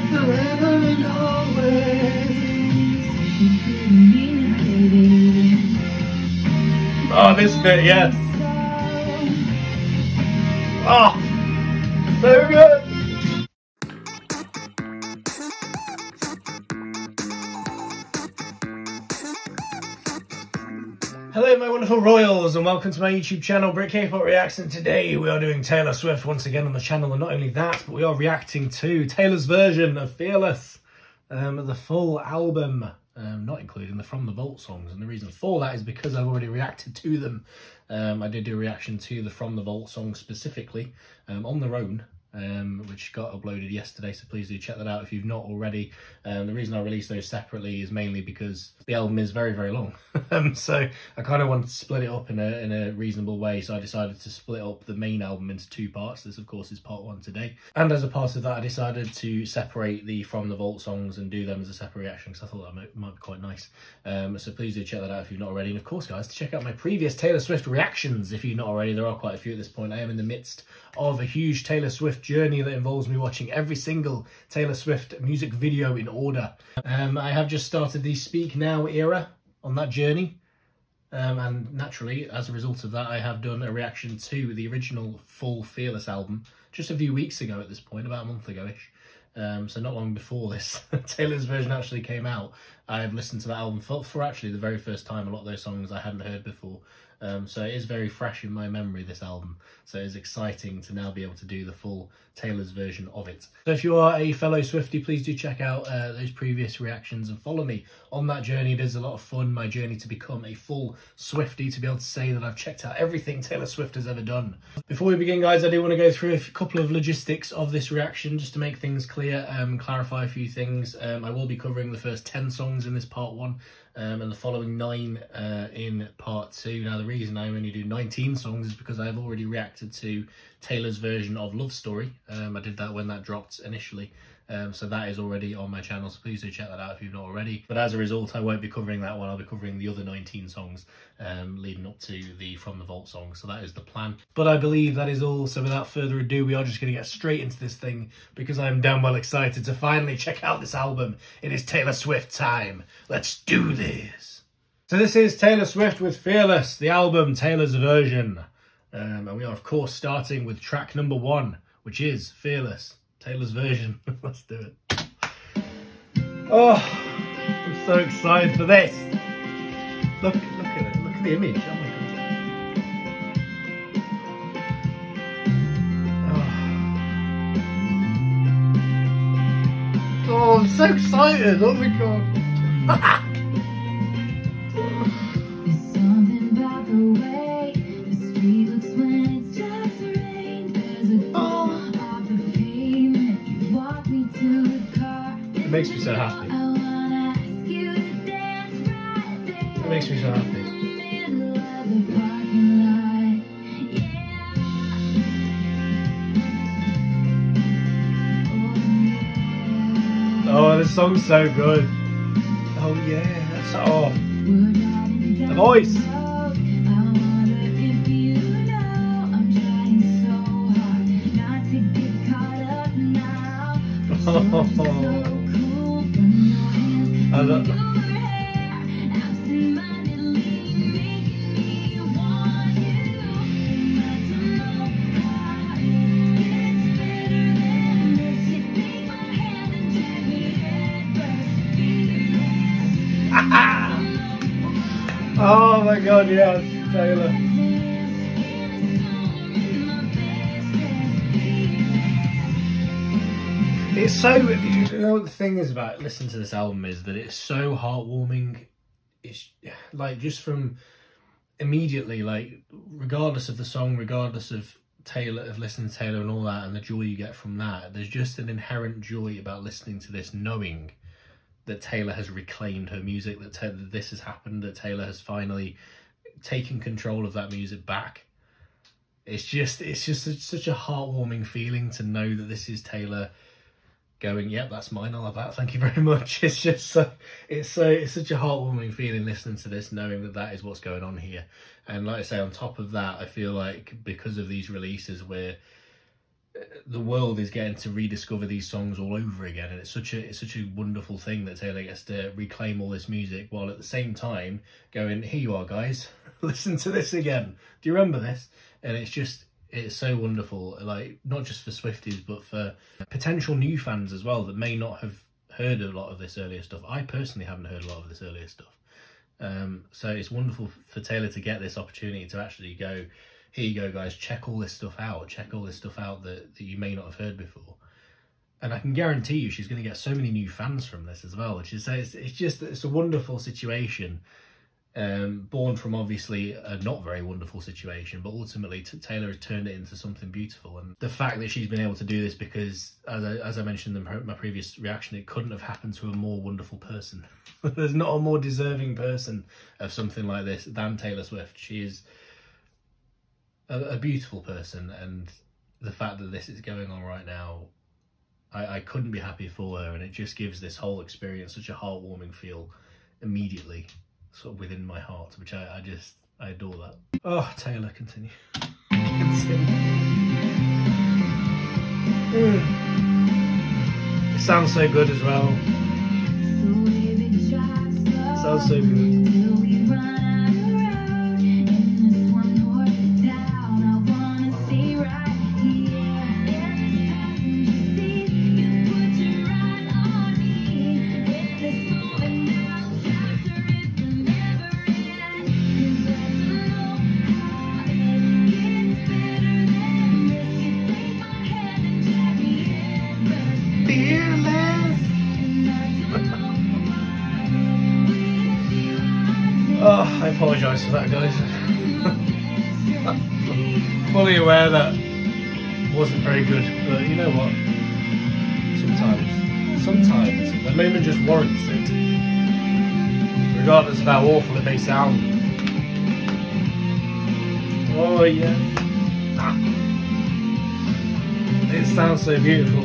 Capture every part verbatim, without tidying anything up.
forever and always. Oh, this bit, yes. Oh, so good. Hello my wonderful royals and welcome to my YouTube channel Brit K-Pop Reacts, and today we are doing Taylor Swift once again on the channel, and not only that, but we are reacting to Taylor's version of Fearless, um, the full album, um, not including the From the Vault songs, and the reason for that is because I've already reacted to them. Um, I did do a reaction to the From the Vault song specifically um, on their own, um, which got uploaded yesterday, so please do check that out if you've not already. Um, the reason I released those separately is mainly because the album is very, very long. um, so I kind of wanted to split it up in a, in a reasonable way, so I decided to split up the main album into two parts. This, of course, is part one today. And as a part of that, I decided to separate the From the Vault songs and do them as a separate reaction, because I thought that might, might be quite nice. Um, so please do check that out if you've not already. And of course, guys, to check out my previous Taylor Swift reactions, if you've not already. There are quite a few at this point. I am in the midst of a huge Taylor Swift journey that involves me watching every single Taylor Swift music video in order. Um, I have just started the Speak Now era on that journey, um, and naturally, as a result of that, I have done a reaction to the original full Fearless album just a few weeks ago at this point, about a month ago-ish. Um, so not long before this Taylor's version actually came out, I have listened to that album for, for actually the very first time. A lot of those songs I hadn't heard before. Um, so it is very fresh in my memory, this album. So it is exciting to now be able to do the full Taylor's version of it. So if you are a fellow Swiftie, please do check out uh, those previous reactions and follow me on that journey. It is a lot of fun, my journey to become a full Swiftie, to be able to say that I've checked out everything Taylor Swift has ever done. Before we begin, guys, I do want to go through a couple of logistics of this reaction, just to make things clear and um, clarify a few things. Um, I will be covering the first ten songs in this part one, um, and the following nine uh, in part two. Now, the reason I only do nineteen songs is because I've already reacted to Taylor's version of Love Story. Um, I did that when that dropped initially. Um, so that is already on my channel, so please do check that out if you've not already. But as a result, I won't be covering that one. I'll be covering the other nineteen songs um, leading up to the From the Vault song. So that is the plan. But I believe that is all. So without further ado, we are just going to get straight into this thing, because I'm damn well excited to finally check out this album. It is Taylor Swift time. Let's do this. So this is Taylor Swift with Fearless, the album, Taylor's version. Um, and we are, of course, starting with track number one, which is Fearless, Taylor's version. Let's do it. Oh, I'm so excited for this. Look, look at it. Look at the image. Oh my god. Oh, oh I'm so excited. Oh my god. It makes me so happy. It makes me so happy. Oh, this song's so good. Oh yeah, that's oh the voice. Oh. I love that. Oh my god, yes, Taylor. It's so, you know what the thing is about listening to this album is that it's so heartwarming. It's like, just from immediately, like, regardless of the song, regardless of Taylor, of listening to Taylor and all that, and the joy you get from that, there's just an inherent joy about listening to this, knowing that Taylor has reclaimed her music, that, that this has happened, that Taylor has finally taken control of that music back. It's just, it's just such, such a heartwarming feeling to know that this is Taylor going, yep, that's mine, I'll have that, thank you very much. It's just so, it's so, it's such a heartwarming feeling listening to this, knowing that that is what's going on here. And like I say, on top of that, I feel like because of these releases, we're the world is getting to rediscover these songs all over again, and it's such a it's such a wonderful thing that Taylor gets to reclaim all this music while at the same time going, here you are guys, listen to this again, do you remember this? And it's just, it's so wonderful, like not just for Swifties but for potential new fans as well that may not have heard a lot of this earlier stuff. I personally haven't heard a lot of this earlier stuff, um so it's wonderful for Taylor to get this opportunity to actually go, here you go guys, check all this stuff out, check all this stuff out that, that you may not have heard before. And I can guarantee you she's going to get so many new fans from this as well, which is, it's, it's just, it's a wonderful situation, um, born from obviously a not very wonderful situation, but ultimately Taylor has turned it into something beautiful. And the fact that she's been able to do this because, as I, as I mentioned in my previous reaction, it couldn't have happened to a more wonderful person. There's not a more deserving person of something like this than Taylor Swift. She is a beautiful person, and the fact that this is going on right now, I, I couldn't be happy for her, and it just gives this whole experience such a heartwarming feel immediately, sort of within my heart, which I, I just, I adore that. Oh, Taylor, continue. continue. Mm. It sounds so good as well. It sounds so good. Oh, I apologise for that, guys. Fully aware that wasn't very good, but you know what? Sometimes, sometimes the moment just warrants it, regardless of how awful it may sound. Oh yeah, it sounds so beautiful.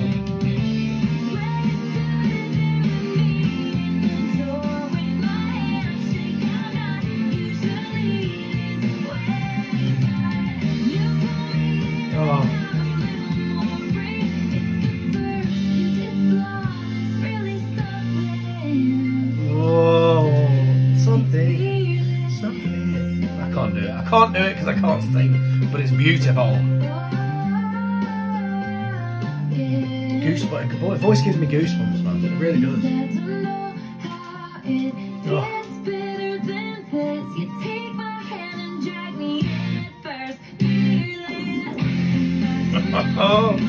I can't do it because I can't sing, but it's beautiful. Goosebumps. Boy, voice gives me goosebumps, man. It really does. Oh. Oh.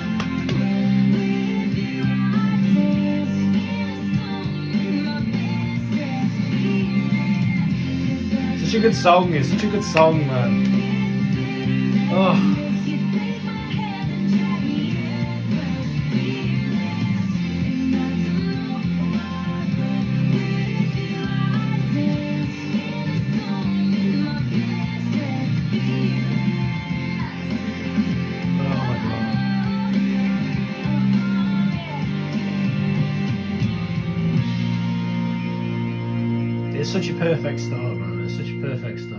Such a good song, it's such a good song, man. Oh. It's such a perfect start, man. It's such a perfect start.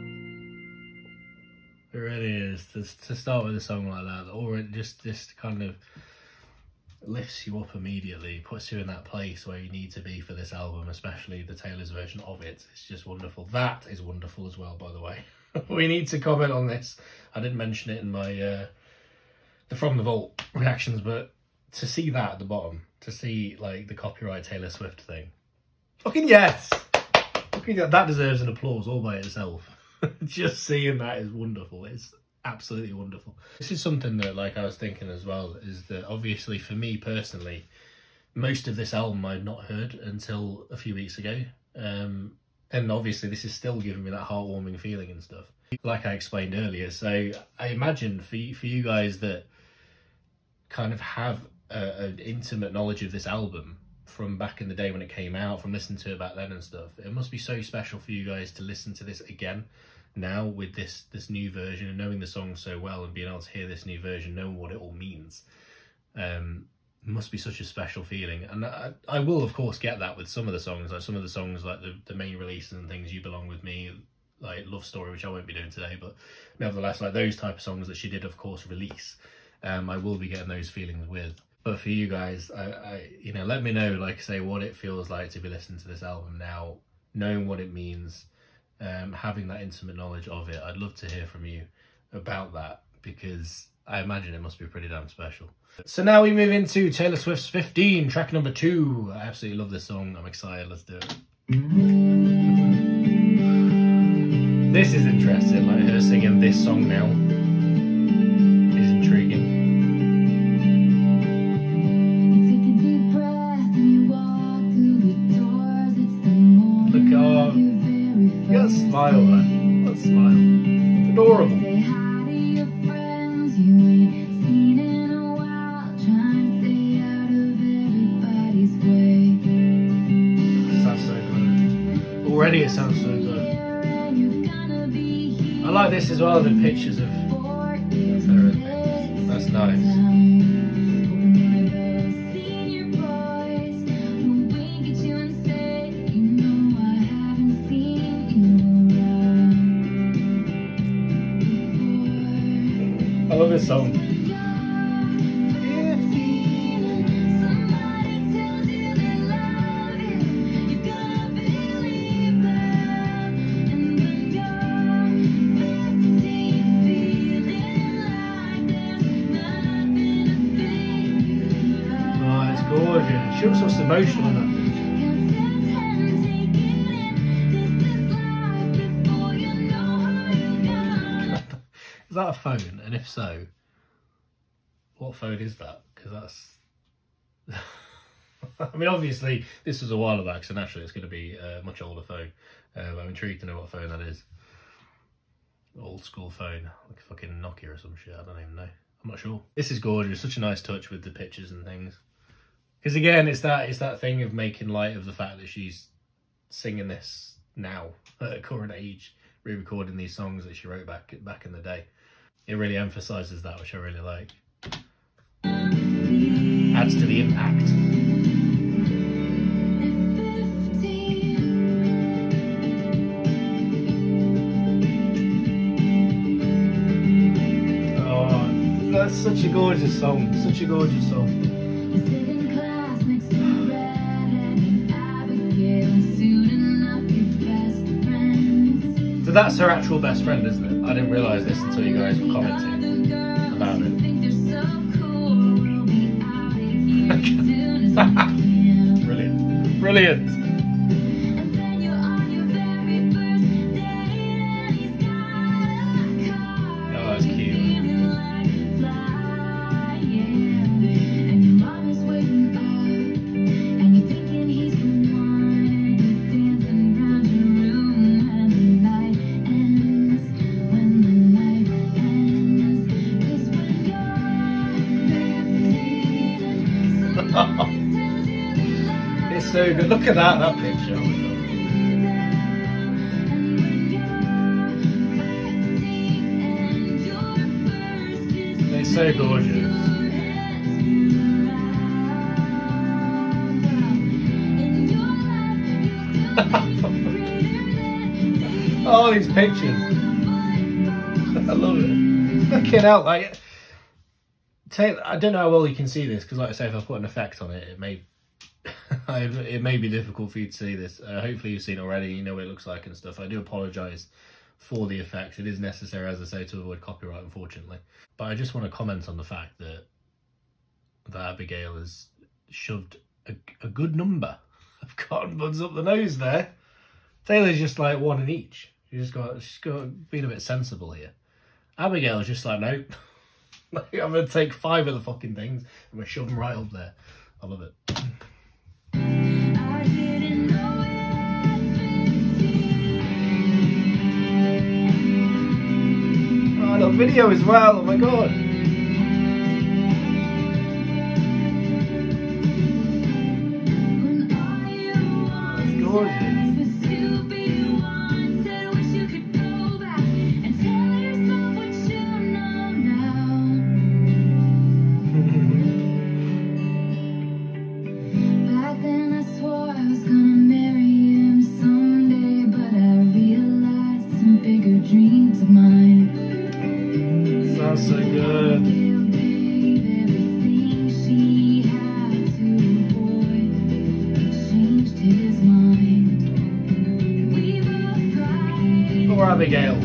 It really is. To, to start with a song like that, or it just, just kind of lifts you up immediately, puts you in that place where you need to be for this album, especially the Taylor's version of it. It's just wonderful. That is wonderful as well, by the way. We need to comment on this. I didn't mention it in my uh, the From the Vault reactions, but to see that at the bottom, to see like the copyright Taylor Swift thing, fucking yes! That deserves an applause all by itself. Just seeing that is wonderful. It's absolutely wonderful. This is something that, like, I was thinking as well, is that obviously for me personally, most of this album I'd not heard until a few weeks ago. Um, and obviously this is still giving me that heartwarming feeling and stuff, like I explained earlier. So I imagine for you, for you guys that kind of have a, an intimate knowledge of this album, from back in the day when it came out, from listening to it back then and stuff, it must be so special for you guys to listen to this again now with this this new version and knowing the song so well and being able to hear this new version, knowing what it all means. Um, it must be such a special feeling. And I, I will of course get that with some of the songs, like some of the songs like the, the main releases and things, You Belong With Me, like Love Story, which I won't be doing today, but nevertheless, like those type of songs that she did of course release. um, I will be getting those feelings with. But for you guys, I, I, you know, let me know, like I say, what it feels like to be listening to this album now, knowing what it means, um, having that intimate knowledge of it. I'd love to hear from you about that, because I imagine it must be pretty damn special. So now we move into Taylor Swift's fifteen, track number two. I absolutely love this song. I'm excited. Let's do it. This is interesting, like her singing this song now is intriguing. Look at her. You got a smile, man. What a smile. Adorable. Already it sounds so good. I like this as well, the pictures of her and things. That's nice. I love this song. Gorgeous. She looks so emotional in that picture. Is that a phone? And if so, what phone is that? Because that's... I mean, obviously, this was a while back, so naturally it's going to be a much older phone. Um, I'm intrigued to know what phone that is. Old school phone. Like a fucking Nokia or some shit. I don't even know. I'm not sure. This is gorgeous. Such a nice touch with the pictures and things. Because again, it's that it's that thing of making light of the fact that she's singing this now at her current age, re-recording these songs that she wrote back back in the day. It really emphasises that, which I really like. Adds to the impact. Oh, that's such a gorgeous song. Such a gorgeous song. That's her actual best friend, isn't it? I didn't realise this until you guys were commenting about it. Brilliant. Brilliant. Oh, that's cute. It's so good. Look at that, that picture. Oh my God. They're so gorgeous. Oh, these pictures. I love it. Look it out, like... Taylor, I don't know how well you can see this, because like I say, if I put an effect on it, it may it may be difficult for you to see this. Uh, hopefully you've seen it already, you know what it looks like and stuff. I do apologise for the effect. It is necessary, as I say, to avoid copyright, unfortunately. But I just want to comment on the fact that, that Abigail has shoved a, a good number of cotton buds up the nose there. Taylor's just like one in each. She's just got, she's got being a bit sensible here. Abigail's just like, nope. I'm going to take five of the fucking things and I'm going to shove them right up there. I love it. Oh, the video as well. Oh my God. That's gorgeous. So good. Abigail.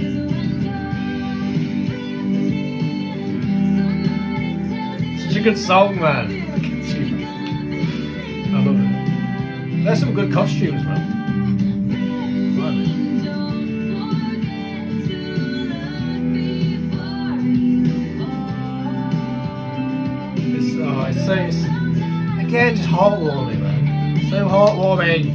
Such a good song, man. I love it. There's some good costumes, man. It's, oh, it's so, it's, again, just heartwarming, man. So heartwarming.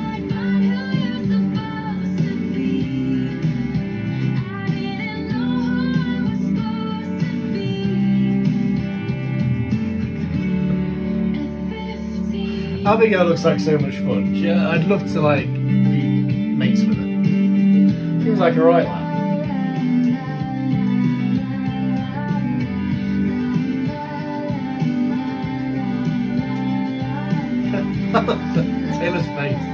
Abigail looks like so much fun. She, I'd love to like be mates with her. Seems like a right lad. Taylor's face.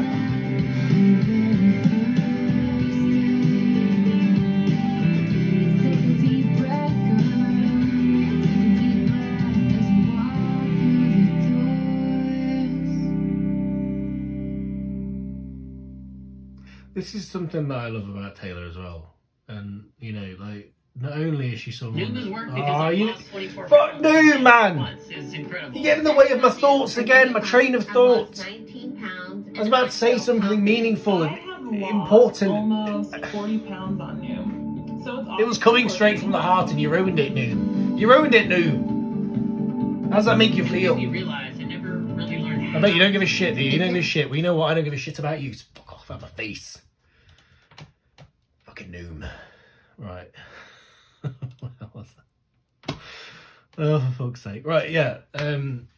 This is something that I love about Taylor as well, and you know, like not only is she someone. That, oh, you, fuck no, man! You get in the way of my thoughts again, my train of thought. I was about to say something meaningful and important. Almost forty pounds on you. So it's it was coming straight from the heart, and you ruined it, Noom. You ruined it, Noom. How does that make you feel? You realize I never really learned how. I bet you don't give a shit, do you? You don't give a shit. Well, you know what? I don't give a shit about you. Just fuck off out of my face. Noom. Right. What the hell was that? Oh, for fuck's sake. Right, yeah. Um,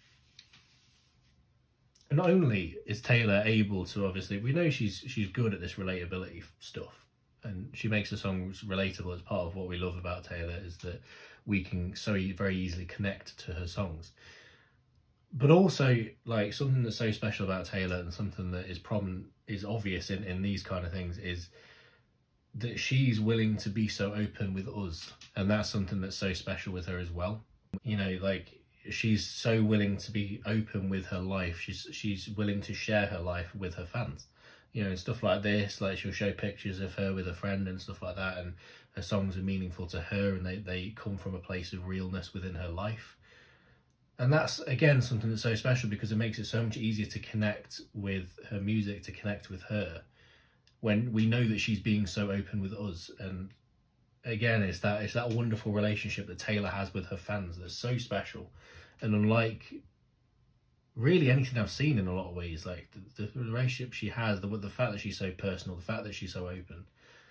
not only is Taylor able to, obviously, we know she's she's good at this relatability stuff, and she makes the songs relatable. As part of what we love about Taylor is that we can so very easily connect to her songs. But also, like, something that's so special about Taylor and something that is prominent, is obvious in, in these kind of things is that she's willing to be so open with us, and that's something that's so special with her as well. You know, like, she's so willing to be open with her life. She's she's willing to share her life with her fans, you know, and stuff like this. Like, she'll show pictures of her with a friend and stuff like that, and her songs are meaningful to her, and they, they come from a place of realness within her life. And that's, again, something that's so special because it makes it so much easier to connect with her music, to connect with her, when we know that she's being so open with us. And again, it's that it's that wonderful relationship that Taylor has with her fans that's so special, and unlike really anything I've seen in a lot of ways. Like the, the relationship she has, the the fact that she's so personal, the fact that she's so open,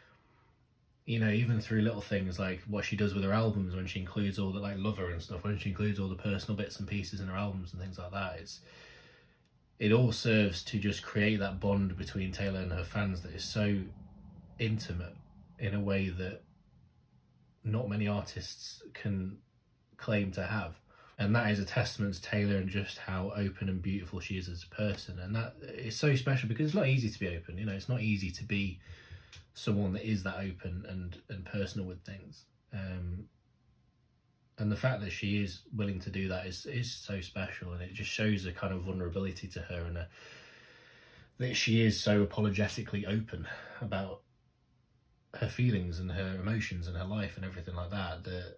you know, even through little things like what she does with her albums, when she includes all the, like, Lover and stuff, when she includes all the personal bits and pieces in her albums and things like that. It's it all serves to just create that bond between Taylor and her fans that is so intimate in a way that not many artists can claim to have. And that is a testament to Taylor and just how open and beautiful she is as a person. And that is so special because it's not easy to be open. You know, it's not easy to be someone that is that open and, and personal with things. Um, And the fact that she is willing to do that is is so special, and it just shows a kind of vulnerability to her, and a, that she is so apologetically open about her feelings and her emotions and her life and everything like that, that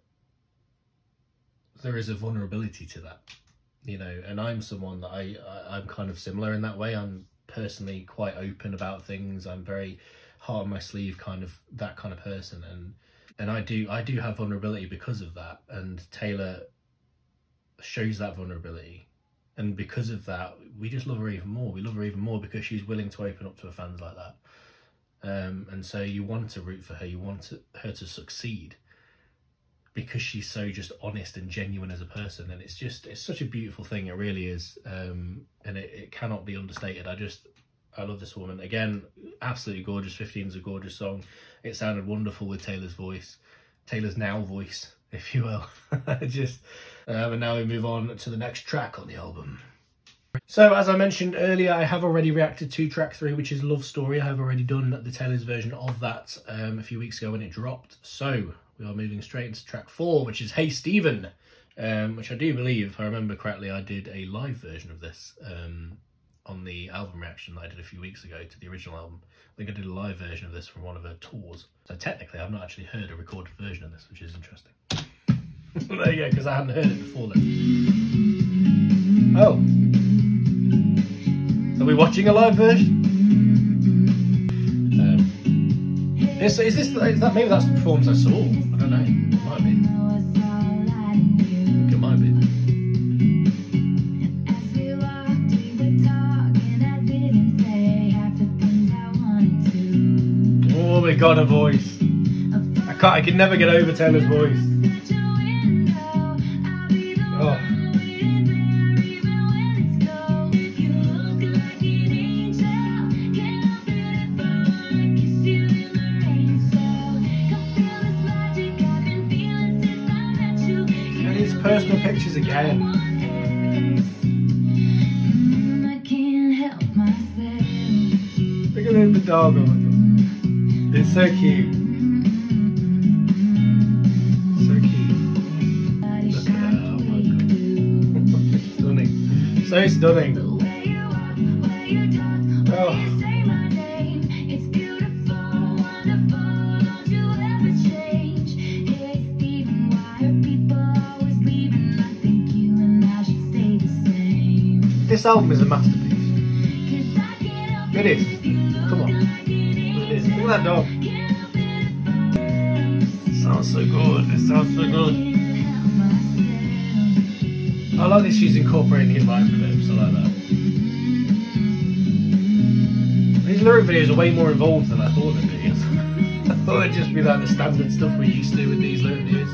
there is a vulnerability to that, you know. And I'm someone that I, I I'm kind of similar in that way. I'm personally quite open about things. I'm very heart on my sleeve, kind of that kind of person, and And I do I do have vulnerability because of that, and Taylor shows that vulnerability. And because of that, we just love her even more. We love her even more because she's willing to open up to her fans like that. Um, and so you want to root for her, you want to, her to succeed, because she's so just honest and genuine as a person. And it's just, it's such a beautiful thing, it really is. Um, and it, it cannot be understated. I just, I love this woman. Again, absolutely gorgeous. fifteen is a gorgeous song. It sounded wonderful with Taylor's voice. Taylor's now voice, if you will. Just, um, and now we move on to the next track on the album. So, as I mentioned earlier, I have already reacted to track three, which is Love Story. I have already done the Taylor's version of that um, a few weeks ago when it dropped. So, we are moving straight into track four, which is Hey Stephen, um, which I do believe, if I remember correctly, I did a live version of this um, on the album reaction that I did a few weeks ago to the original album. I think I did a live version of this from one of her tours. So technically I've not actually heard a recorded version of this, which is interesting. There you go, because I hadn't heard it before then. Oh. Are we watching a live version? Um, is, is this, is that, maybe that's the performance I saw? I don't know. It might be. I think it might be. Oh my god, a voice. I can't, I can never get over Taylor's voice. Oh. And his personal pictures again. Look at the dog. Oh my god. It's so cute. So cute. Look at that. Oh my god. Stunning. So stunning. Oh. This album is a masterpiece. It is. Come on. It is. Look at that dog. It sounds so good. It sounds so good. I like this she's incorporating his live clips. I like that. These lyric videos are way more involved than I thought they'd be. I thought it'd just be like the standard stuff we're used to with these lyric videos.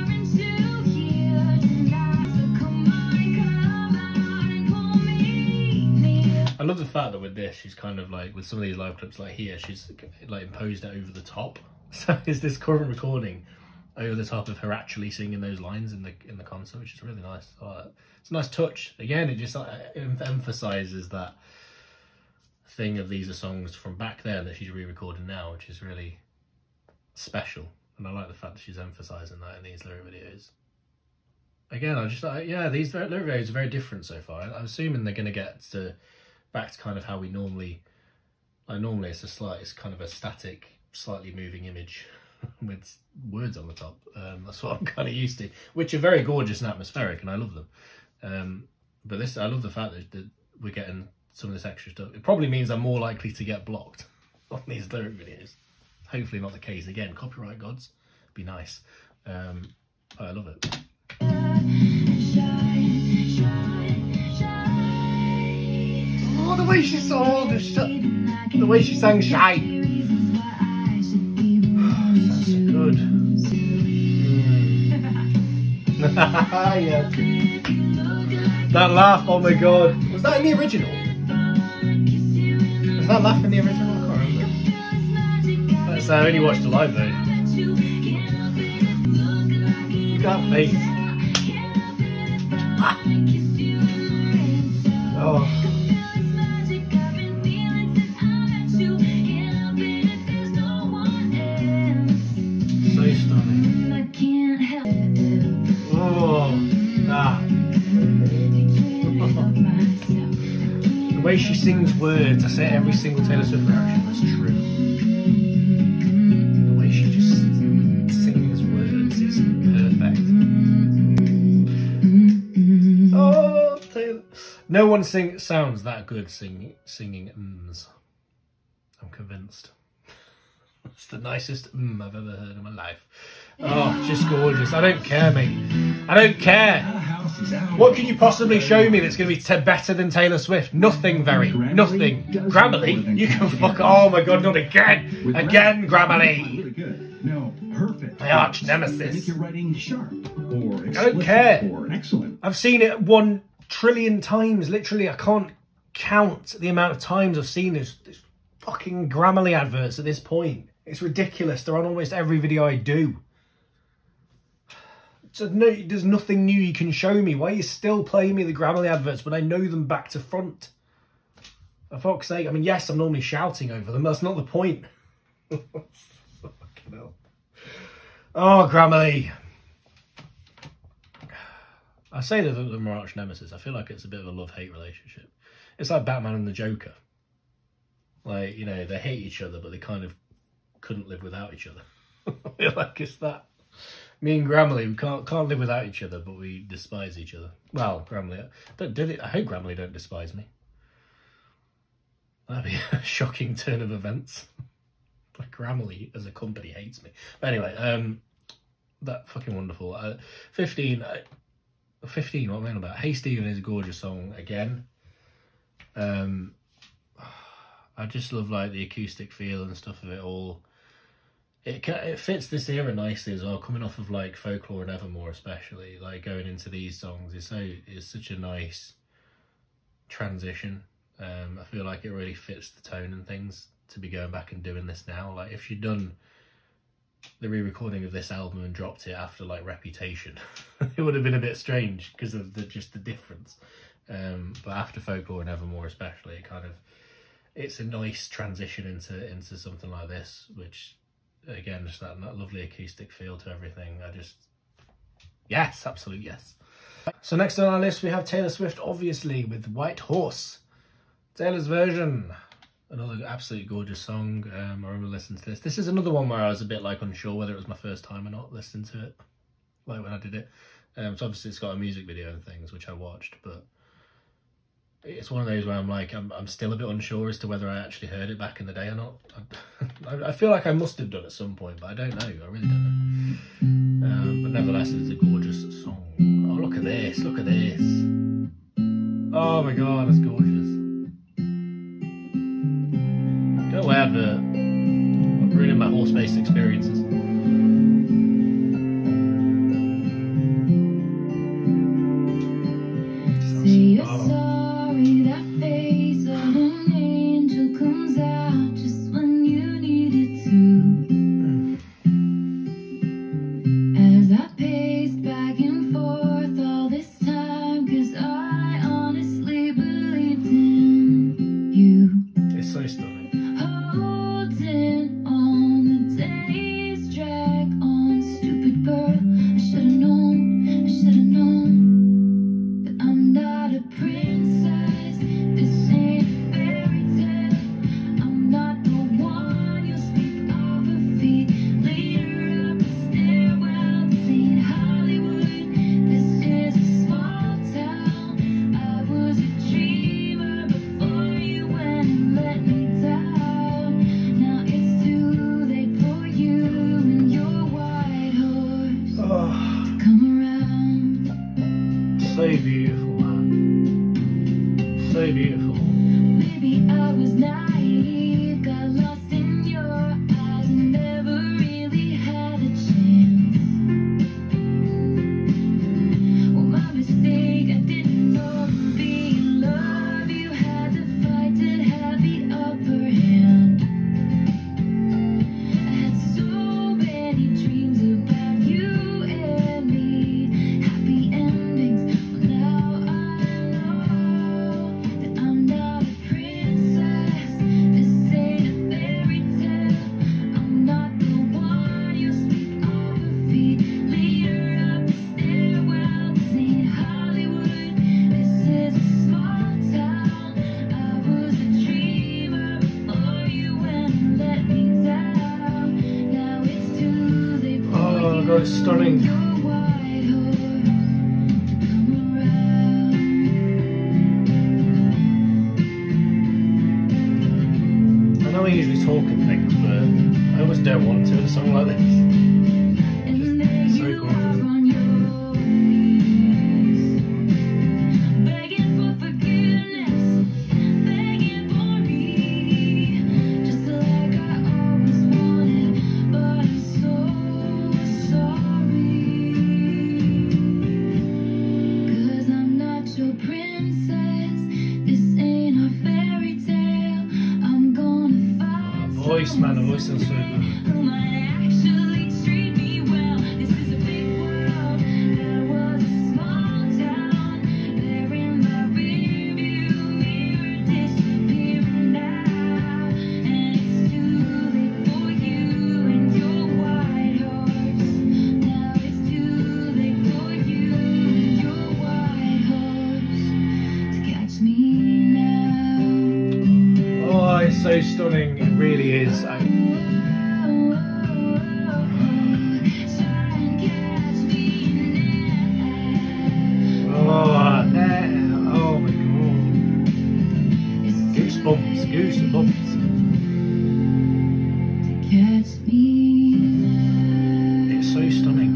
I love the fact that with this, she's kind of like, with some of these live clips like here, she's like imposed it over the top. So is this current recording over the top of her actually singing those lines in the in the concert, which is really nice. Uh, it's a nice touch. Again, it just uh, emphasises that thing of these are songs from back then that she's re-recording now, which is really special. And I like the fact that she's emphasising that in these lyric videos. Again, I just like, yeah, these lyric videos are very different so far. I'm assuming they're going to get to back to kind of how we normally, like normally it's a slight, it's kind of a static, slightly moving image with words on the top. Um, that's what I'm kind of used to, which are very gorgeous and atmospheric, and I love them. Um, but this, I love the fact that, that we're getting some of this extra stuff. It probably means I'm more likely to get blocked on these lyric videos. Hopefully not the case. Again, copyright gods, be nice. Um, but I love it. Oh, the way she saw the the way she sang "Shy." Oh, sounds so good. Mm. Yeah. That laugh, oh my god. Was that in the original? Was that laugh in the original? I can't remember. That's, I only watched the live version. Look at that face. Ah. Oh. So stunning. Oh, ah. The way she sings words, I say it every single Taylor Swift reaction, that's true. The way she just sings words is perfect. Oh, Taylor. No one sing sounds that good sing, singing ums. I'm convinced. It's the nicest mm I've ever heard in my life. Oh, just gorgeous. I don't care, mate. I don't care. What can you possibly show me that's going to be better than Taylor Swift? Nothing, very. Nothing. Grammarly? You can fuck... Oh my god, not again. Again, Grammarly. No, perfect. My arch nemesis. Make your writing sharp or I don't care. or excellent. I've seen it one trillion times. Literally, I can't count the amount of times I've seen this, this fucking Grammarly adverts at this point. It's ridiculous. They're on almost every video I do. So no, there's nothing new you can show me. Why are you still playing me the Grammarly adverts when I know them back to front? For fuck's sake. I mean, yes, I'm normally shouting over them. That's not the point. Fucking hell. Oh, Grammarly. I say that they're my arch nemesis. I feel like it's a bit of a love-hate relationship. It's like Batman and the Joker. Like, you know, they hate each other, but they kind of couldn't live without each other. I feel like it's that. Me and Gramley, we can't can't live without each other, but we despise each other. Well, Gramley, don't do it. I hope Gramley don't despise me. That'd be a shocking turn of events. Like Gramley as a company hates me. But anyway, um, that fucking wonderful. Uh, fifteen, uh, fifteen. What am I on about? Hey Stephen is a gorgeous song again. Um, I just love like the acoustic feel and stuff of it all. It it fits this era nicely as well, coming off of like Folklore and Evermore especially, like going into these songs. It's so it's such a nice transition. Um, I feel like it really fits the tone and things to be going back and doing this now. Like if you'd done the re-recording of this album and dropped it after like Reputation, it would have been a bit strange because of the just the difference. Um, but after Folklore and Evermore especially, it kind of it's a nice transition into into something like this, which again, just that, that lovely acoustic feel to everything. I just, yes, absolute yes. So next on our list, we have Taylor Swift, obviously, with White Horse. Taylor's version. Another absolutely gorgeous song. Um, I remember listening to this. This is another one where I was a bit like unsure whether it was my first time or not listening to it, like when I did it. Um, so obviously it's got a music video and things, which I watched, but it's one of those where I'm like, I'm, I'm still a bit unsure as to whether I actually heard it back in the day or not. I, I feel like I must have done at some point, but I don't know. I really don't know. Um, but nevertheless, it's a gorgeous song. Oh, look at this. Look at this. Oh my God, that's gorgeous. Go away, advert. I'm ruining my horse-based experiences. So beautiful, man. So beautiful. Maybe I was naive, got lost in your eyes and never really had a chance. Well, my mistake, I didn't know to be in love. You had to fight to have the upper hand. I had so many dreams about you and me, happy endings. It's stunning. I know I usually talk and things, but I almost don't want to in a song like this. It's so gorgeous. Voice, man, the voice sounds so good. so stunning, it really is. I, oh, now, oh my god. Goosebumps, goosebumps. Catch me. It's so stunning.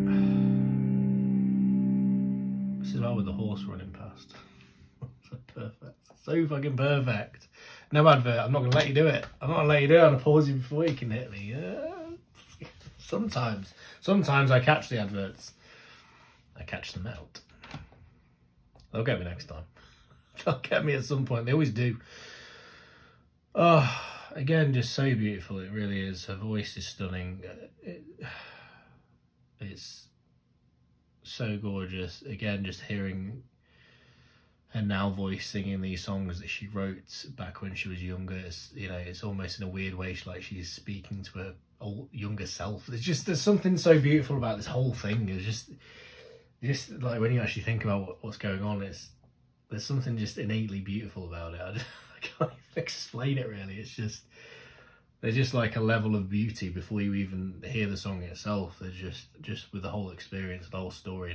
This is like with the horse running past. So perfect. So fucking perfect. No advert. I'm not going to let you do it. I'm not going to let you do it. I'm going to pause you before you can hit me. Yeah. Sometimes. Sometimes I catch the adverts. I catch them out. They'll get me next time. They'll get me at some point. They always do. Oh, again, just so beautiful. It really is. Her voice is stunning. It, it's so gorgeous. Again, just hearing her now voice singing these songs that she wrote back when she was younger. It's, you know, it's almost in a weird way, she, like she's speaking to her old, younger self. There's just, there's something so beautiful about this whole thing. It's just, just like when you actually think about what, what's going on, it's, there's something just innately beautiful about it. I, just, I can't even explain it really. It's just, there's just like a level of beauty before you even hear the song itself. There's just, just with the whole experience, the whole story. And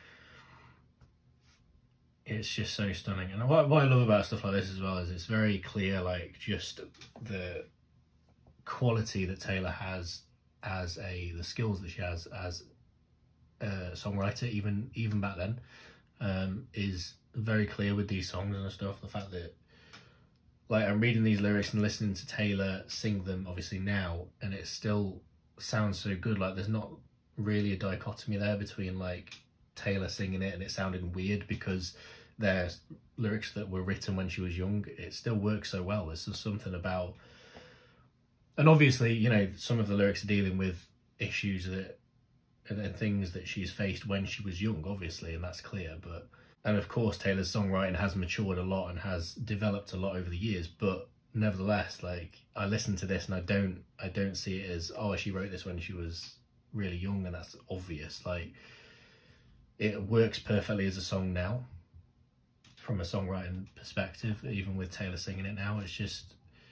it's just so stunning. And what, what I love about stuff like this as well is it's very clear, like just the quality that Taylor has as a, the skills that she has as a songwriter, even, even back then, um, is very clear with these songs and stuff. The fact that, like, I'm reading these lyrics and listening to Taylor sing them obviously now, and it still sounds so good. Like there's not really a dichotomy there between like Taylor singing it and it sounding weird because they're lyrics that were written when she was young. It still works so well. There's just something about, and obviously, you know, some of the lyrics are dealing with issues that and, and things that she's faced when she was young, obviously, and that's clear. But and of course, Taylor's songwriting has matured a lot and has developed a lot over the years. But nevertheless, like I listen to this and I don't, I don't see it as, oh, she wrote this when she was really young, and that's obvious. Like it works perfectly as a song now, from a songwriting perspective. Even with Taylor singing it now, it's just,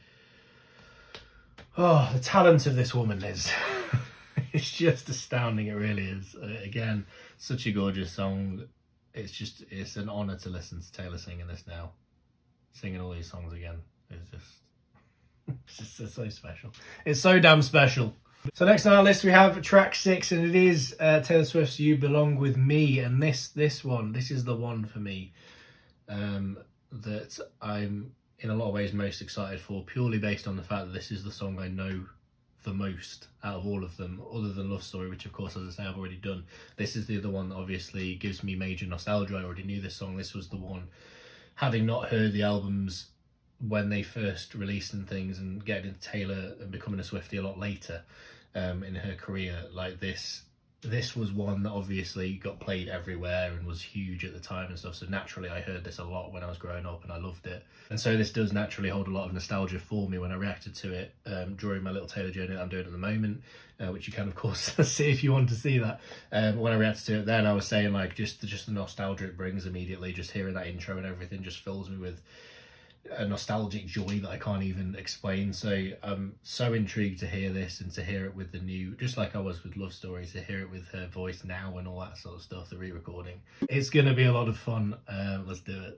oh, the talent of this woman is, it's just astounding. It really is. Uh, again, such a gorgeous song. It's just, it's an honour to listen to Taylor singing this now. Singing all these songs again. It's just, it's just it's so special. It's so damn special. So next on our list we have track six, and it is uh, Taylor Swift's You Belong With Me. And this, this one, this is the one for me um, that I'm in a lot of ways most excited for, purely based on the fact that this is the song I know the most out of all of them, other than Love Story, which of course, as I say, I've already done. This is the other one that obviously gives me major nostalgia. I already knew this song. This was the one, having not heard the albums when they first released and things, and getting into Taylor and becoming a Swiftie a lot later um, in her career, like this, this was one that obviously got played everywhere and was huge at the time and stuff. So naturally I heard this a lot when I was growing up and I loved it. And so this does naturally hold a lot of nostalgia for me when I reacted to it um, during my little Taylor journey that I'm doing at the moment, uh, which you can of course see if you want to see that. Um, when I reacted to it then, I was saying like just the, just the nostalgia it brings immediately, just hearing that intro and everything just fills me with a nostalgic joy that I can't even explain. So I'm so intrigued to hear this and to hear it with the new, just like I was with Love Story, to hear it with her voice now and all that sort of stuff, the re-recording. It's going to be a lot of fun. Uh, let's do it.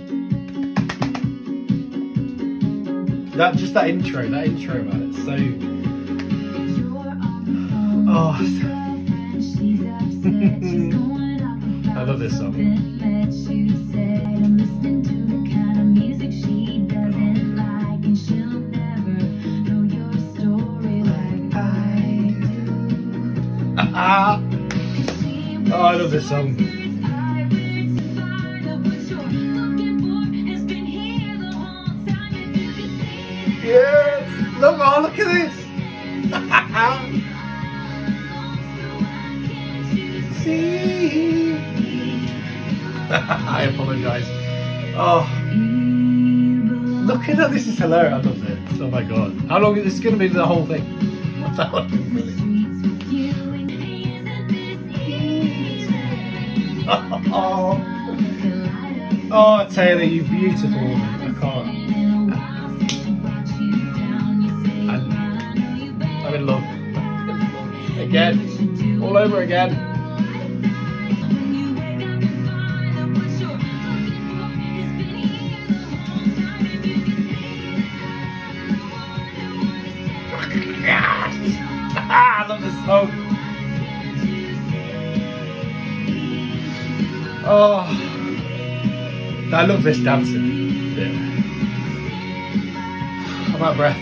That, just that intro, that intro, man, it's so... Oh, I love this song. Oh, I love this song. Yes! Look, oh, look at this! See? I apologise. Oh, look at that! This is hilarious. I love this. Oh my god! How long is this going to be? The whole thing? That would be brilliant. Oh, oh, Taylor, you beautiful woman. I can't. again. All over again. I love this song. Oh, I love this dancing bit. I'm out of breath.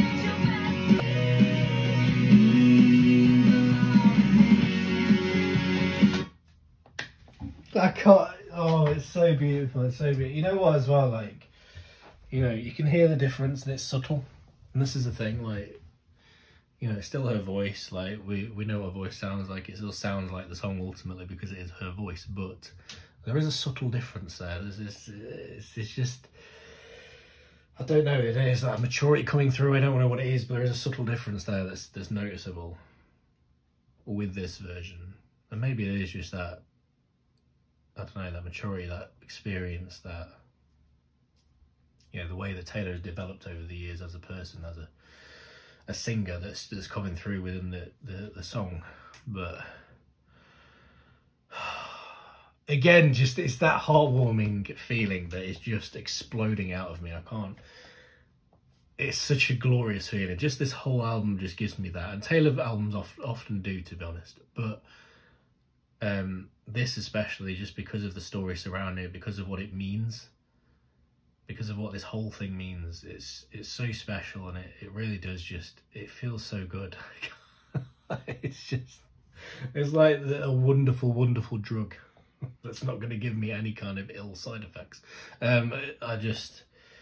I can't. Oh, it's so beautiful. It's so beautiful. You know what, as well, like, you know, you can hear the difference and it's subtle. And this is the thing, like, you know, it's still her voice. Like, we, we know what her voice sounds like. It still sounds like the song ultimately because it is her voice. But there is a subtle difference there. There's this, it's, it's just, I don't know. It is that maturity coming through. I don't know what it is, but there is a subtle difference there that's, that's noticeable with this version. And maybe it is just that, I don't know, that maturity, that experience, that, you know, the way that Taylor has developed over the years as a person, as a a singer that's that's coming through within the, the, the song. But again, just it's that heartwarming feeling that is just exploding out of me. I can't, it's such a glorious feeling. Just this whole album just gives me that. And Taylor albums oft, often do, to be honest. But um, this especially, just because of the story surrounding it, because of what it means, because of what this whole thing means, it's it's so special, and it, it really does just, it feels so good. It's just, it's like a wonderful, wonderful drug that's not going to give me any kind of ill side effects. Um, I just,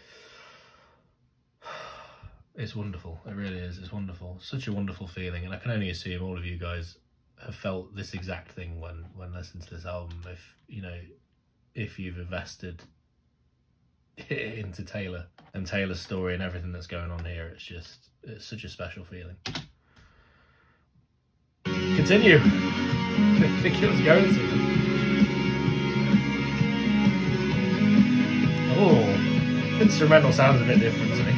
it's wonderful. It really is. It's wonderful. Such a wonderful feeling, and I can only assume all of you guys have felt this exact thing when when listening to this album. If you know, if you've invested into Taylor and Taylor's story and everything that's going on here, it's just, it's such a special feeling. Continue. I didn't think it was going to. Oh, instrumental sounds a bit different to me.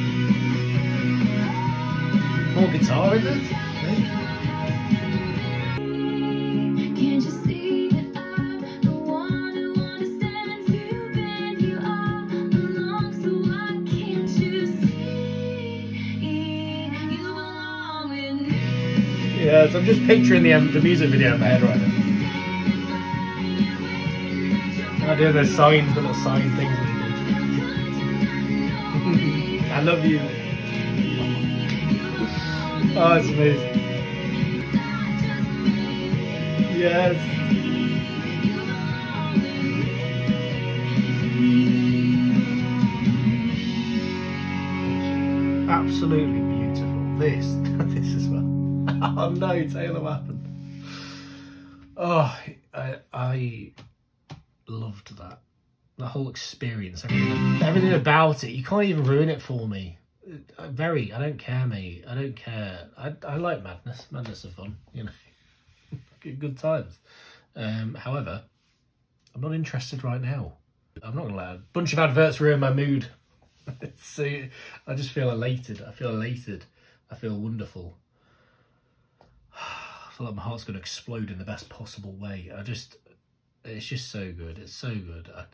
More guitar in there? Can't you see that I'm the one who understands you and you all along? So why can't you see you belong with me? Yeah, so I'm just picturing the um, the music video in my head right now. I do those signs, the little sign things that he did. I love you. Oh, it's amazing. Yes. Absolutely beautiful. This, this as well. Oh no, Taylor, what happened? Oh, I, I loved that. The whole experience, everything, everything about it. You can't even ruin it for me. I, very, I don't care, mate. I don't care. I, I like madness. Madness is fun, you know. Good, good times. Um, however, I'm not interested right now. I'm not gonna let a bunch of adverts ruin my mood. So I just feel elated. I feel elated. I feel wonderful. I feel like my heart's gonna explode in the best possible way. I just, it's just so good. It's so good. I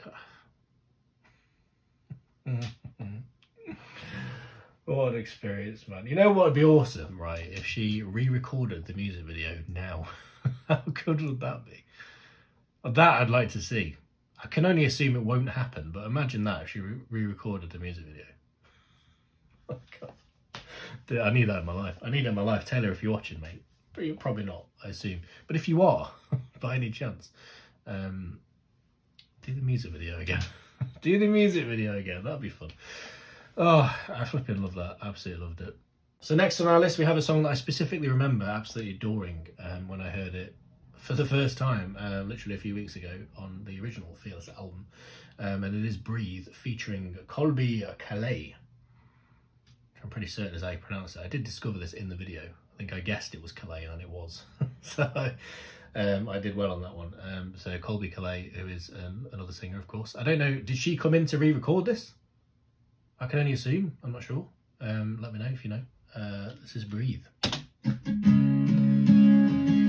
can't... What an experience, man. You know what would be awesome, right? If she re-recorded the music video now. How good would that be? That I'd like to see. I can only assume it won't happen, but imagine that if she re-recorded the music video. Oh, God. Dude, I need that in my life. I need it in my life. Taylor, if you're watching, mate. But you're probably not, I assume. But if you are, by any chance, um, do the music video again. Do the music video again. That'd be fun. Oh, I flipping love that. Absolutely loved it. So next on our list, we have a song that I specifically remember absolutely adoring um, when I heard it for the first time, uh, literally a few weeks ago on the original Fearless album. Um, and it is Breathe, featuring Colby Calais. I'm pretty certain is how you pronounce it. I did discover this in the video. I think I guessed it was Calais, and it was. So um, I did well on that one. Um, so Colby Calais, who is um, another singer, of course. I don't know, did she come in to re-record this? I can only assume. I'm not sure. Um, let me know if you know. Uh, this is Breathe.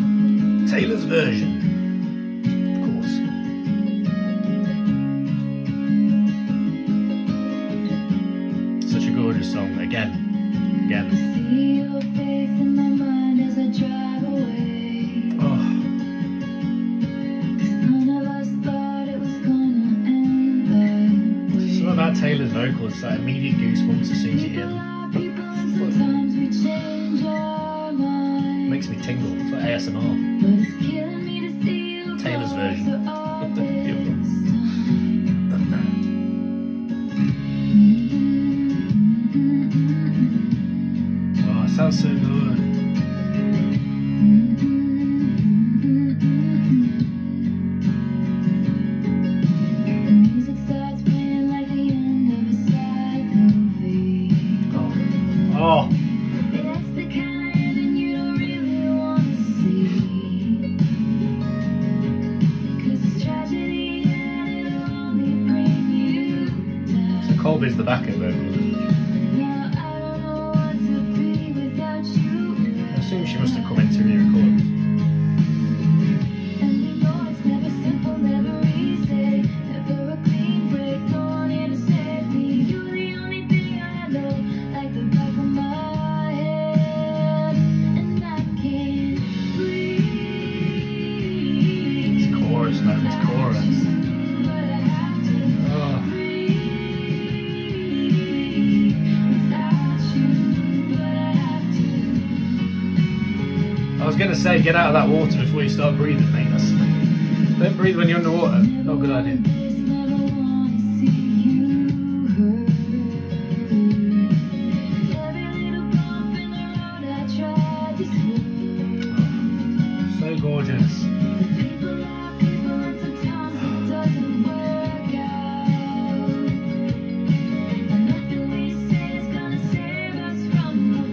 Taylor's version, of course. Such a gorgeous song, again, again. See your face in my mind as I drive away. Oh, 'Cause none of us thought it was gonna end that way. something about Taylor's vocals, it's like immediate goosebumps as soon as you hear People them. are people and sometimes we change our minds. Makes me tingle, it's like A S M R. But it's killing me to see you Taylor's go version. after all this Beautiful. time. Oh, it sounds so good. The music starts playing like the end of a sad movie. Oh, oh. It's the kind of ending you don't really want to see. 'Cause it's tragedy and it'll only bring you down. So Colby's the backup vocals, isn't it? Now I don't know what to be without you. I assume she must have come in to re-record. And we know it's never simple, never easy. Never a clean break, no one here to save me. You're the only thing I know, like the back of my head. And I can't breathe. It's chorus, man, it's chorus. But I have to Oh. breathe without you. But I have to. I was gonna say, get out of that water before you start breathing, mate. That's, don't breathe when you're underwater. Not a good idea. Never wanna see you hurt. Every little bump in the road I tried to swerve. So gorgeous. People are people and sometimes it doesn't work out. And nothing we say is gonna save us from the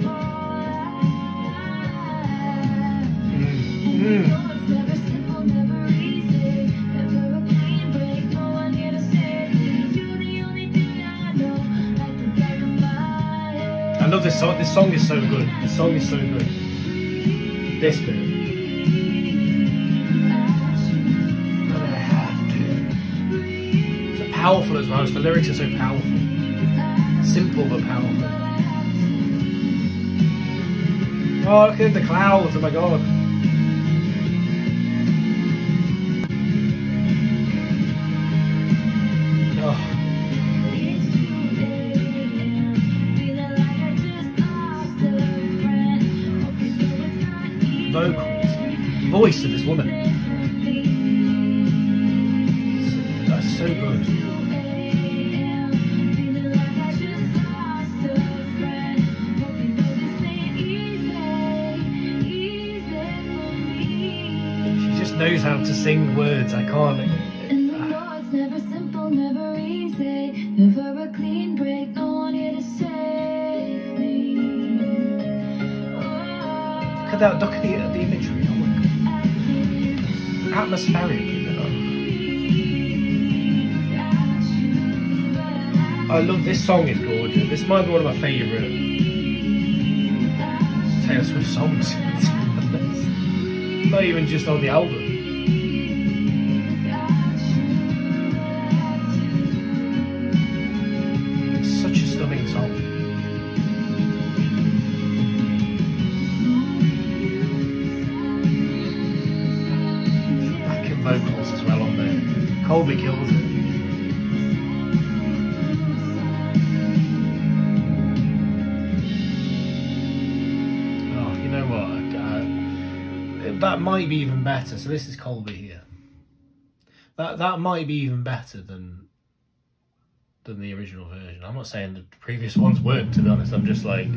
fallout. Mm. And we Mm. know it's never simple, never easy. Never a clean break, no one here to save me. You're the only thing I know, like the back of my head. I love this song. This song is so good. This song is so good. This bit. But I have to. So powerful as well. The lyrics are so powerful. Simple but powerful. Oh, look at the clouds. Oh my god. Oh, It's two a m, feeling like I just lost a friend. Hope you know it's not easy. vocals. Voice of this woman. That's so good. She just knows how to sing words. I can't. And we know it's never simple, never easy. Never a clean break, no one here to save me. Look at that. Look at the, the imagery. Oh my god. Atmospheric. Even. Oh. I love this song. Is gorgeous. This might be one of my favourite Taylor Swift songs. Not even just on the album. It's such a stunning song. Backing vocals as well on there. Colby kills it. Oh, you know what? Uh, that might be even better. So this is Colby here. That that might be even better than than the original version. I'm not saying the previous ones weren't, to be honest. I'm just like,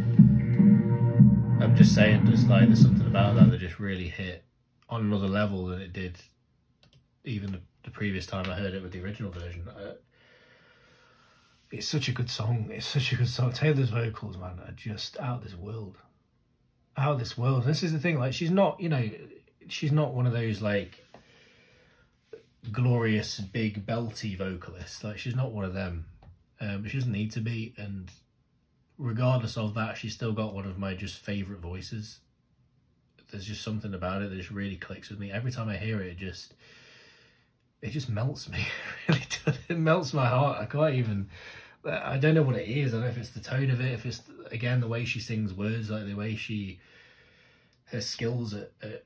I'm just saying, just like there's something about that that just really hit on another level than it did even the, the previous time I heard it with the original version. Uh, it's such a good song. It's such a good song. Taylor's vocals, man, are just out of this world. Out of this world. This is the thing. Like, she's not, you know, she's not one of those like glorious big belty vocalists. Like, she's not one of them. Um, she doesn't need to be. And regardless of that, she's still got one of my just favourite voices there's just something about it that just really clicks with me. Every time I hear it, it just it just melts me. It really does. It melts my heart. I can't even. I don't know what it is. I don't know if it's the tone of it, if it's again the way she sings words, like the way she her skills at, at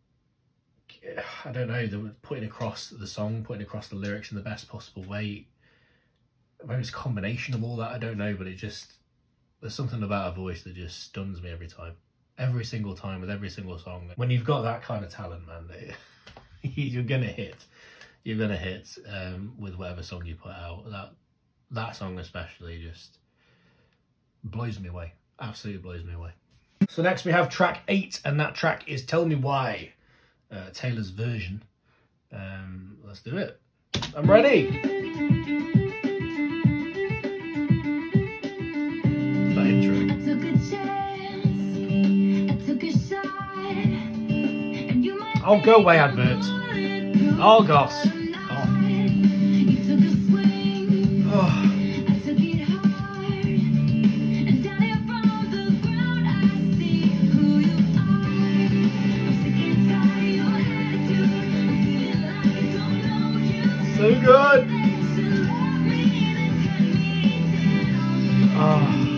I don't know, the putting across the song, putting across the lyrics in the best possible way. Maybe it's a combination of all that, I don't know, but it just, there's something about her voice that just stuns me every time. Every single time with every single song. When you've got that kind of talent, man, it, you're gonna hit. You're gonna hit um, with whatever song you put out. That that song especially just blows me away. Absolutely blows me away. So next we have track eight, and that track is Tell Me Why. Uh, Taylor's version. Um, let's do it. I'm ready. That intro. I took a chance, I took a shot, and you might Oh, go away, advert. Oh, gosh. you took a swing, Oh. I took it hard, and down here from the ground I see who you are. I'm sick and tired of your attitude, I'm feeling like I don't know you. So good. You should love me, then cut me down. Oh.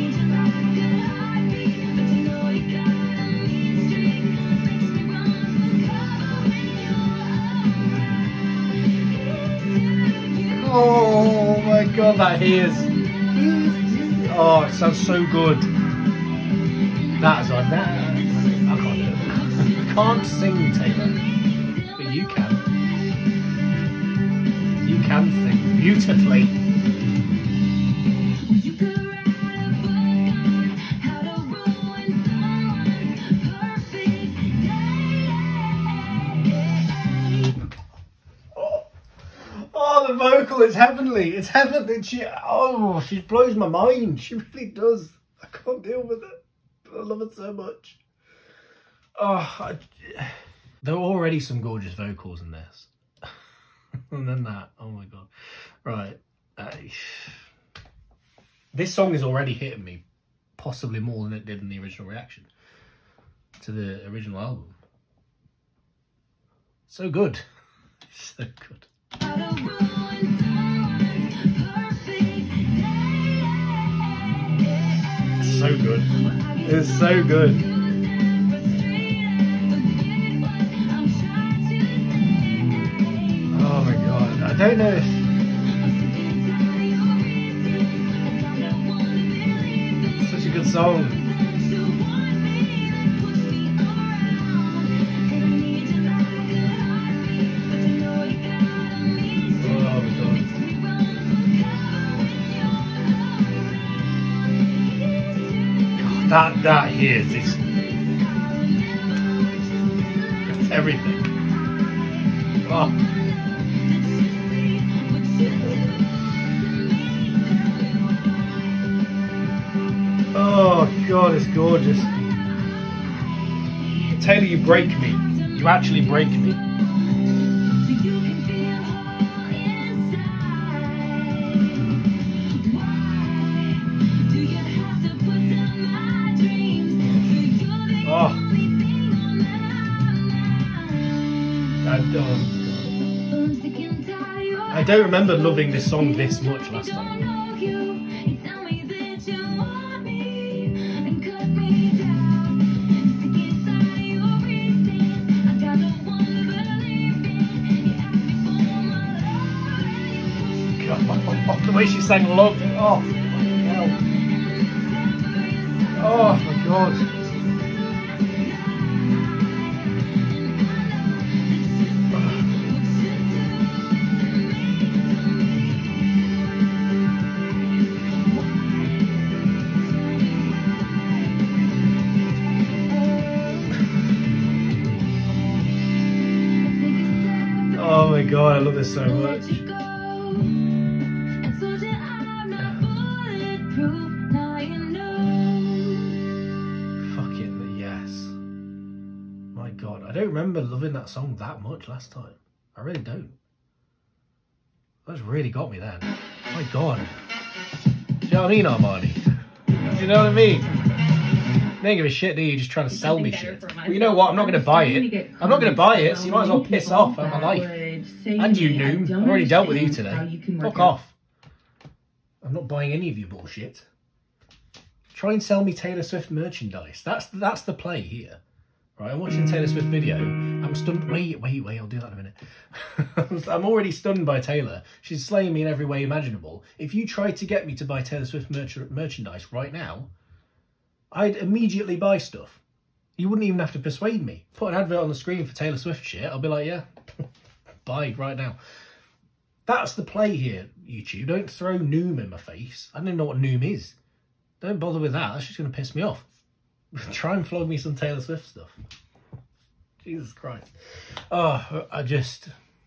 Oh my god, that hears. Oh, it sounds so good. That is on that. I can't do it. I can't sing, Taylor. But you can. You can sing beautifully. You could write a book on how to ruin someone's perfect day. Oh, the vocal is heavenly. It's heavenly. She, oh, she blows my mind. She really does. I can't deal with it. But I love it so much. Oh, I, there are already some gorgeous vocals in this. And then that. Oh my god. Right. Uh, this song is already hitting me. Possibly more than it did in the original reaction to the original album. So good. So good. How to ruin someone's perfect day. So good. It's so good. Oh my god. I don't know if it's such a good song. Oh my god. God, that that hears this. It's everything. Oh. Oh god, it's gorgeous. Taylor, you break me. You actually break me. Oh. I don't, I don't remember loving this song this much last time. God, the way she sang Love. Oh, hell. Oh my god. Oh my god, I love this so much. Fucking yes. My god, I don't remember loving that song that much last time. I really don't. That's really got me then. My god. Do you know what I mean, Armani? Do you know what I mean? You don't give a shit, do you? You're just trying to It's sell me something better shit. for Well, you know what? I'm not going to buy it. I'm not going to buy it, so you might as well piss off out of my life. And you, Noom. I've already dealt with you today. Fuck off. I'm not buying any of your bullshit. Try and sell me Taylor Swift merchandise. That's that's the play here. Right, I'm watching a Taylor Swift video. I'm stunned. Wait, wait, wait. I'll do that in a minute. I'm already stunned by Taylor. She's slaying me in every way imaginable. If you tried to get me to buy Taylor Swift merch merchandise right now, I'd immediately buy stuff. You wouldn't even have to persuade me. Put an advert on the screen for Taylor Swift shit. I'll be like, yeah, buy right now. That's the play here, YouTube. Don't throw Noom in my face. I don't even know what Noom is. Don't bother with that. That's just going to piss me off. Try and flog me some Taylor Swift stuff. Jesus Christ. Oh, I just...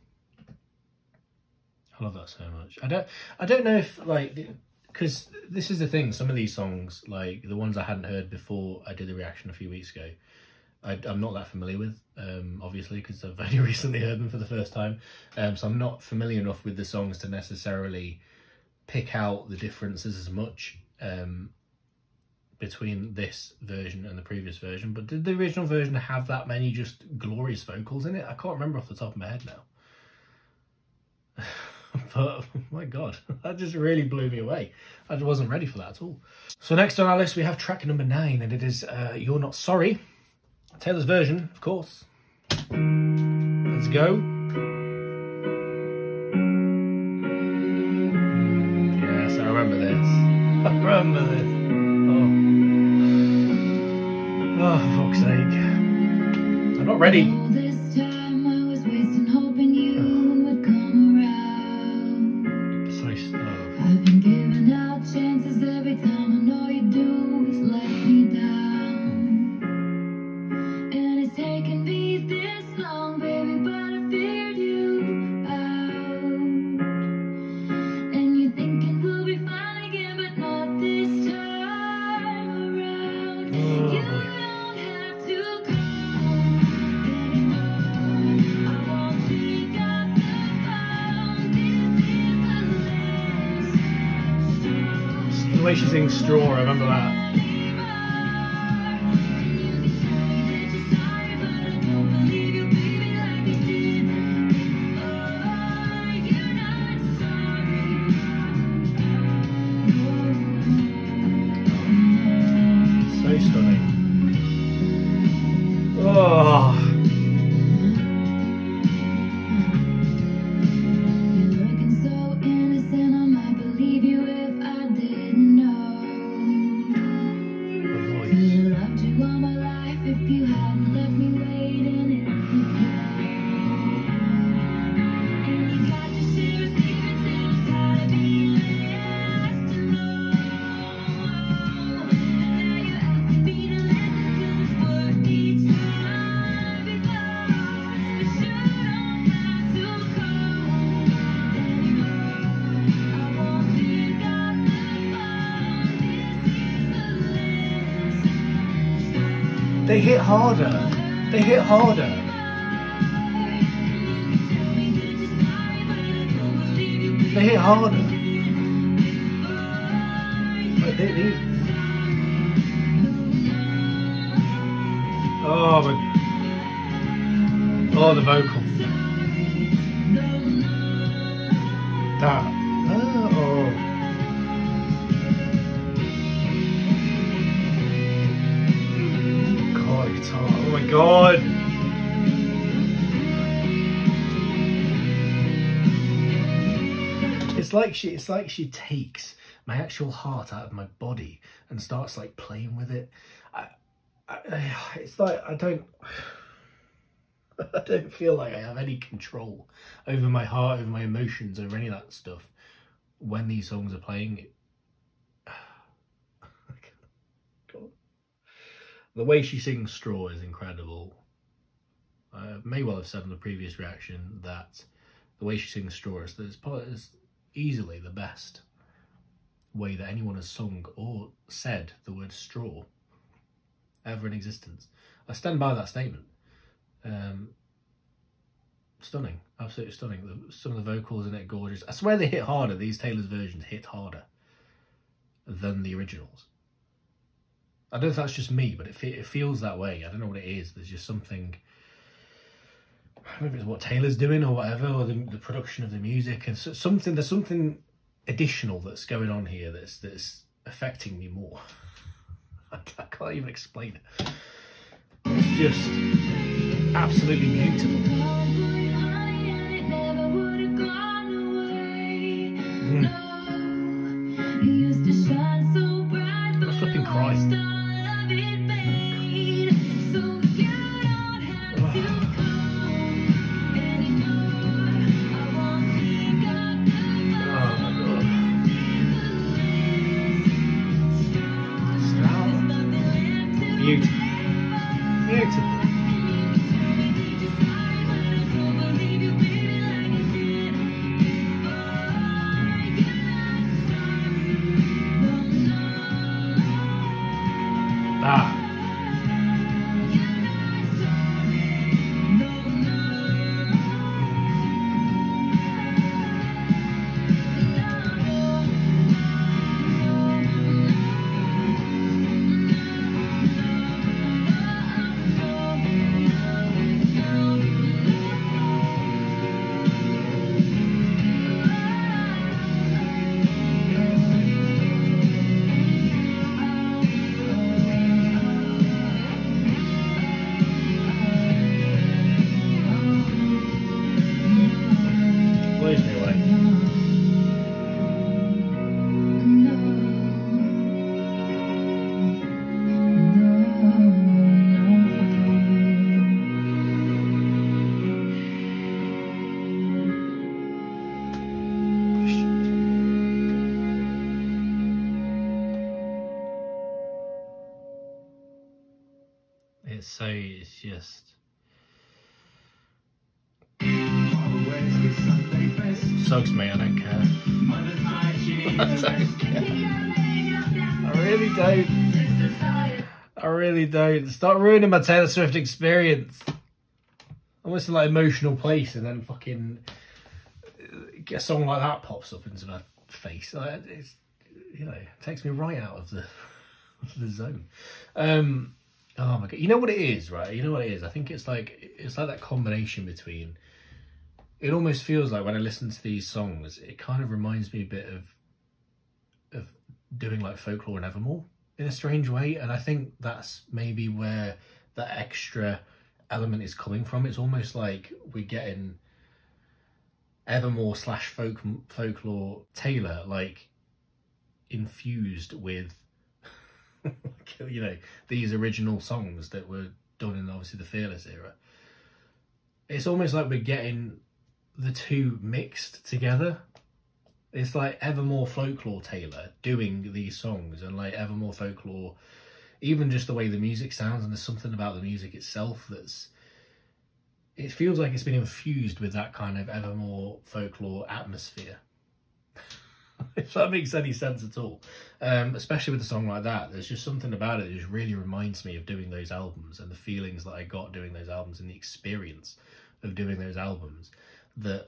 I love that so much. I don't, I don't know if, like... Because this is the thing. Some of these songs, like the ones I hadn't heard before I did the reaction a few weeks ago, I, I'm not that familiar with, um, obviously, because I've only recently heard them for the first time. Um, so I'm not familiar enough with the songs to necessarily pick out the differences as much. Um, between this version and the previous version, but did the original version have that many just glorious vocals in it? I can't remember off the top of my head now. But my god, that just really blew me away. I just wasn't ready for that at all. So next on our list we have track number nine, and it is uh, You're Not Sorry, Taylor's version, of course. Let's go. Yes, I remember this. I remember this. Oh, for fuck's sake. I'm not ready. All this time I was wasting hoping you would come around. So, oh. I've been giving out chances every time, and all you do is let me down. And it's taken me this long, baby, but I figured you out. And you're thinking we'll be fine again, but not this time around. Oh. You the way she sings Straw, I remember that. So stunning. Oh. They hit harder. They hit harder. They hit harder. Like they, they... Oh my. Oh, the vocal. That. Oh. Oh my god. It's like she it's like she takes my actual heart out of my body and starts like playing with it. I, I, it's like I don't I don't feel like I have any control over my heart, over my emotions, over any of that stuff when these songs are playing. The way she sings Straw is incredible. I may well have said in the previous reaction that the way she sings Straw is, is easily the best way that anyone has sung or said the word straw ever in existence. I stand by that statement. Um, stunning, absolutely stunning. The, some of the vocals in it, gorgeous. I swear they hit harder. These Taylor's versions hit harder than the originals. I don't know if that's just me, but it, fe it feels that way. I don't know what it is. There's just something, I don't know if it's what Taylor's doing or whatever, or the, the production of the music, and so, something, there's something additional that's going on here that's, that's affecting me more. I, I can't even explain it. It's just absolutely beautiful. Mm. I'm flipping crying. Beautiful. Beautiful. Ah. Blows me away. It's so, it's just... Sucks me, I don't care. I don't care. I really don't. I really don't. Start ruining my Taylor Swift experience. I'm almost in like emotional place, and then fucking a song like that pops up into my face. Like, it's, you know, it takes me right out of the, the zone. Um, oh my god, you know what it is, right? You know what it is. I think it's like it's like that combination between. It almost feels like when I listen to these songs, it kind of reminds me a bit of of doing like Folklore and Evermore in a strange way. And I think that's maybe where that extra element is coming from. It's almost like we're getting Evermore slash folk, Folklore Taylor like infused with, you know, these original songs that were done in obviously the Fearless era. It's almost like we're getting the two mixed together. It's like Evermore Folklore Taylor doing these songs, and like Evermore Folklore, even just the way the music sounds, and there's something about the music itself that's, it feels like it's been infused with that kind of Evermore Folklore atmosphere. If that makes any sense at all. Um, especially with a song like that, there's just something about it that just really reminds me of doing those albums, and the feelings that I got doing those albums, and the experience of doing those albums that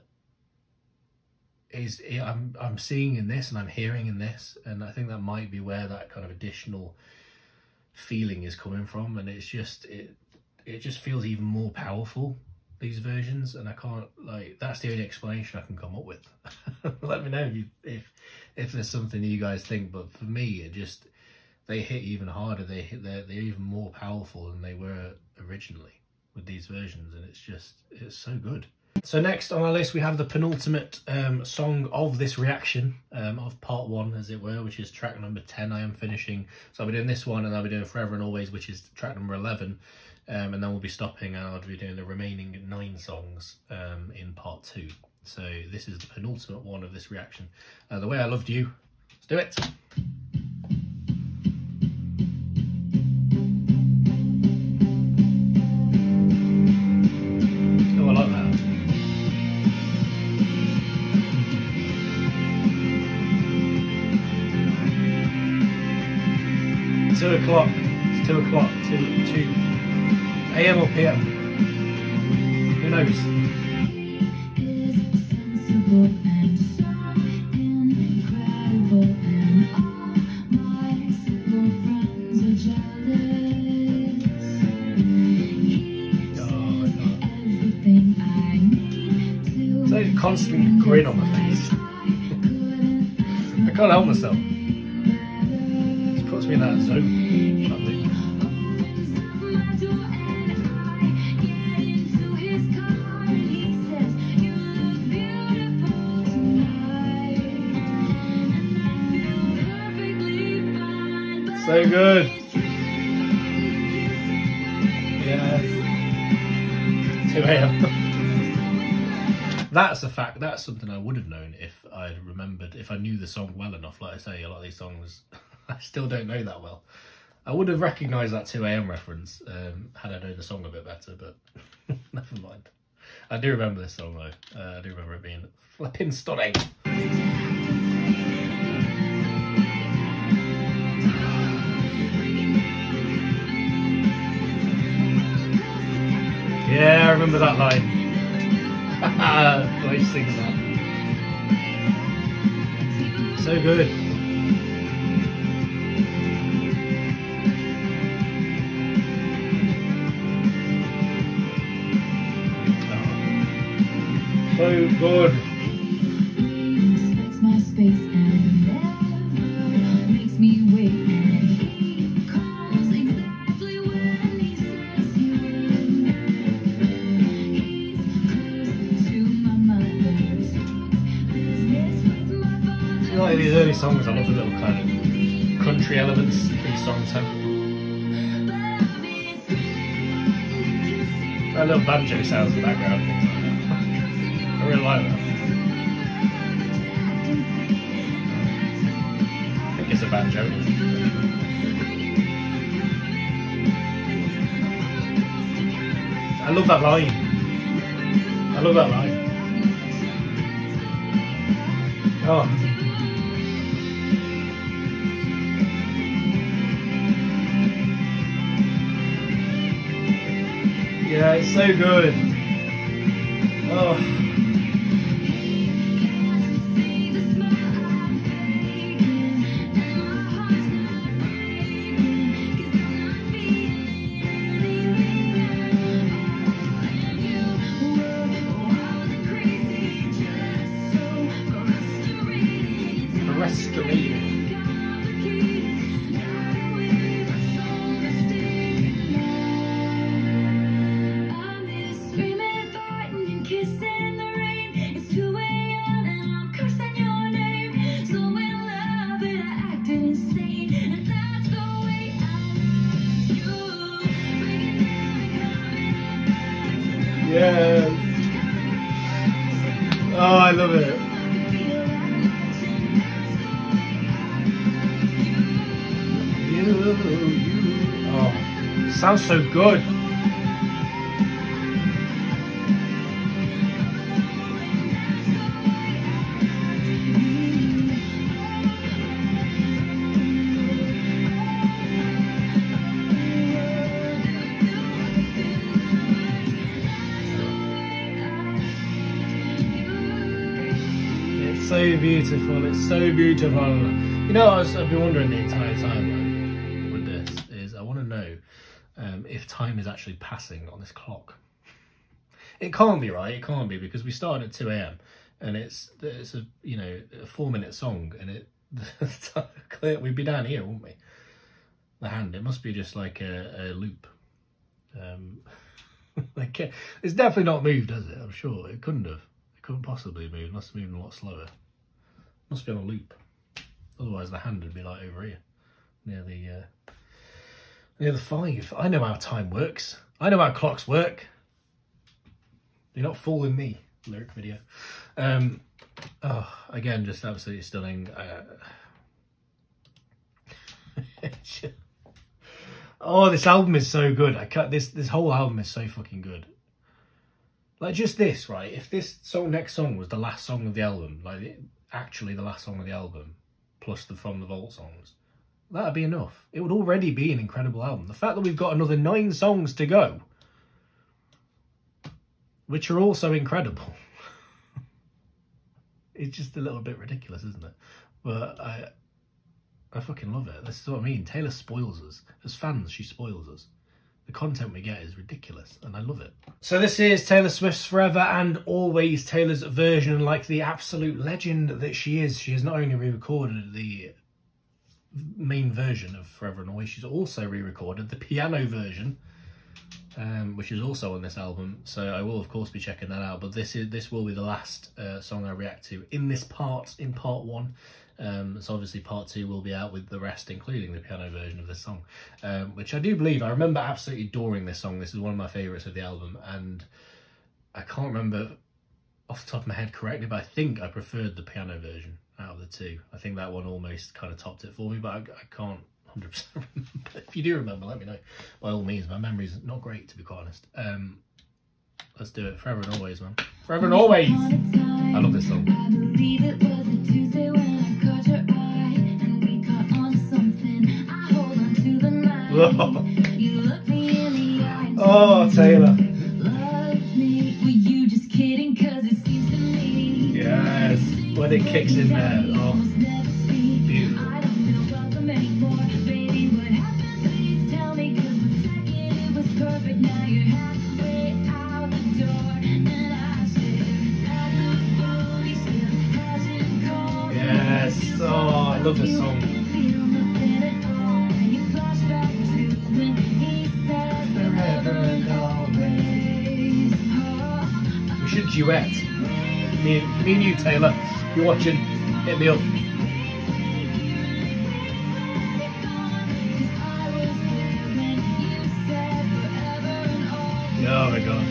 is I'm I'm seeing in this, and I'm hearing in this, and I think that might be where that kind of additional feeling is coming from. And it's just it it just feels even more powerful, these versions, and I can't, like, that's the only explanation I can come up with. Let me know if, you, if if there's something you guys think, but for me it just, they hit even harder. They hit they're, they're even more powerful than they were originally with these versions, and it's just, it's so good. So next on our list we have the penultimate um, song of this reaction, um, of part one as it were, which is track number ten. I am finishing, so I'll be doing this one, and I'll be doing Forever and Always, which is track number eleven, um, and then we'll be stopping, and I'll be doing the remaining nine songs um, in part two. So this is the penultimate one of this reaction. Uh, The Way I Loved You. Let's do it. Oh, I like that. Two o'clock. It's two o'clock. Two, two A M or P M. Who knows? And so incredible, and all my simple friends are jealous. constant grin on my face. I can't help myself. It puts me in that zone. That mood. So good. Yeah. two A M That's a fact. That's something I would have known if I remembered, if I knew the song well enough. Like I say, a lot of these songs I still don't know that well. I would have recognised that two A M reference um, had I known the song a bit better, but never mind. I do remember this song though. Uh, I do remember it being flipping stunning. Yeah, I remember that line. The way she sings that. So good. Oh. So good. Respects my space and never makes me wait. And he calls exactly when he says he will. He's close to my mother's business with my father. I like these early songs. I love the little kind of country elements these songs have. That little banjo sounds in the background and things like that. I really like that. I think it's a banjo. I love that line. I love that line. Oh. Yeah, it's so good. Oh. Yes. Oh, I love it. You, you. Oh, sounds so good. So beautiful, it's so beautiful. You know, I was, I've been wondering the entire time like, with this is I want to know um, if time is actually passing on this clock. It can't be, right? It can't be, because we started at two A M and it's it's a you know a four minute song and it we'd be down here, wouldn't we? The hand, it must be just like a, a loop. Um, like it's definitely not moved, has it? I'm sure it couldn't have. Couldn't possibly move. It must have moved a lot slower. Must be on a loop. Otherwise the hand would be like over here. Near the uh, near the five. I know how time works. I know how clocks work. You're not fooling me. Lyric video. Um oh, again, just absolutely stunning. Uh, oh, this album is so good. I cut this this whole album is so fucking good. Like just this, right? If this song, next song was the last song of the album, like actually the last song of the album, plus the From the Vault songs, that'd be enough. It would already be an incredible album. The fact that we've got another nine songs to go, which are also incredible, it's just a little bit ridiculous, isn't it? But I, I fucking love it. This is what I mean. Taylor spoils us. As fans, she spoils us. the content we get is ridiculous, and I love it. So this is Taylor Swift's Forever and Always, Taylor's version, and like the absolute legend that she is, she has not only re-recorded the main version of Forever and Always, she's also re-recorded the piano version, um, which is also on this album. So I will of course be checking that out, but this is this will be the last uh, song I react to in this part, in part one. Um, so obviously part two will be out with the rest, including the piano version of this song, um, which I do believe, I remember absolutely adoring this song. This is one of my favourites of the album, and I can't remember off the top of my head correctly, but I think I preferred the piano version out of the two. I think that one almost kind of topped it for me, but I, I can't one hundred percent remember. If you do remember, let me know. By all means, my memory's not great, to be quite honest. Um, let's do it. Forever and Always, man. Forever and Always! I love this song. I believe it was a Tuesday when I caught your eye and we caught on to something. I hold on to the night. You look me in the eye and Oh, Taylor. love me. Were you just kidding? Cause it seems to me. Yes. When it kicks in there. Oh, beautiful. I don't feel welcome anymore. Baby, what happened? Please tell me. Cause one second it was perfect. Now you're halfway out the door. And I stare at the phone. He still hasn't called. Yes. Oh, I love this song. Feel nothing at all. And you flash back to when he said forever and always. Oh, We should duet. Me, me and you, Taylor. If you're watching, hit me up. Oh my god.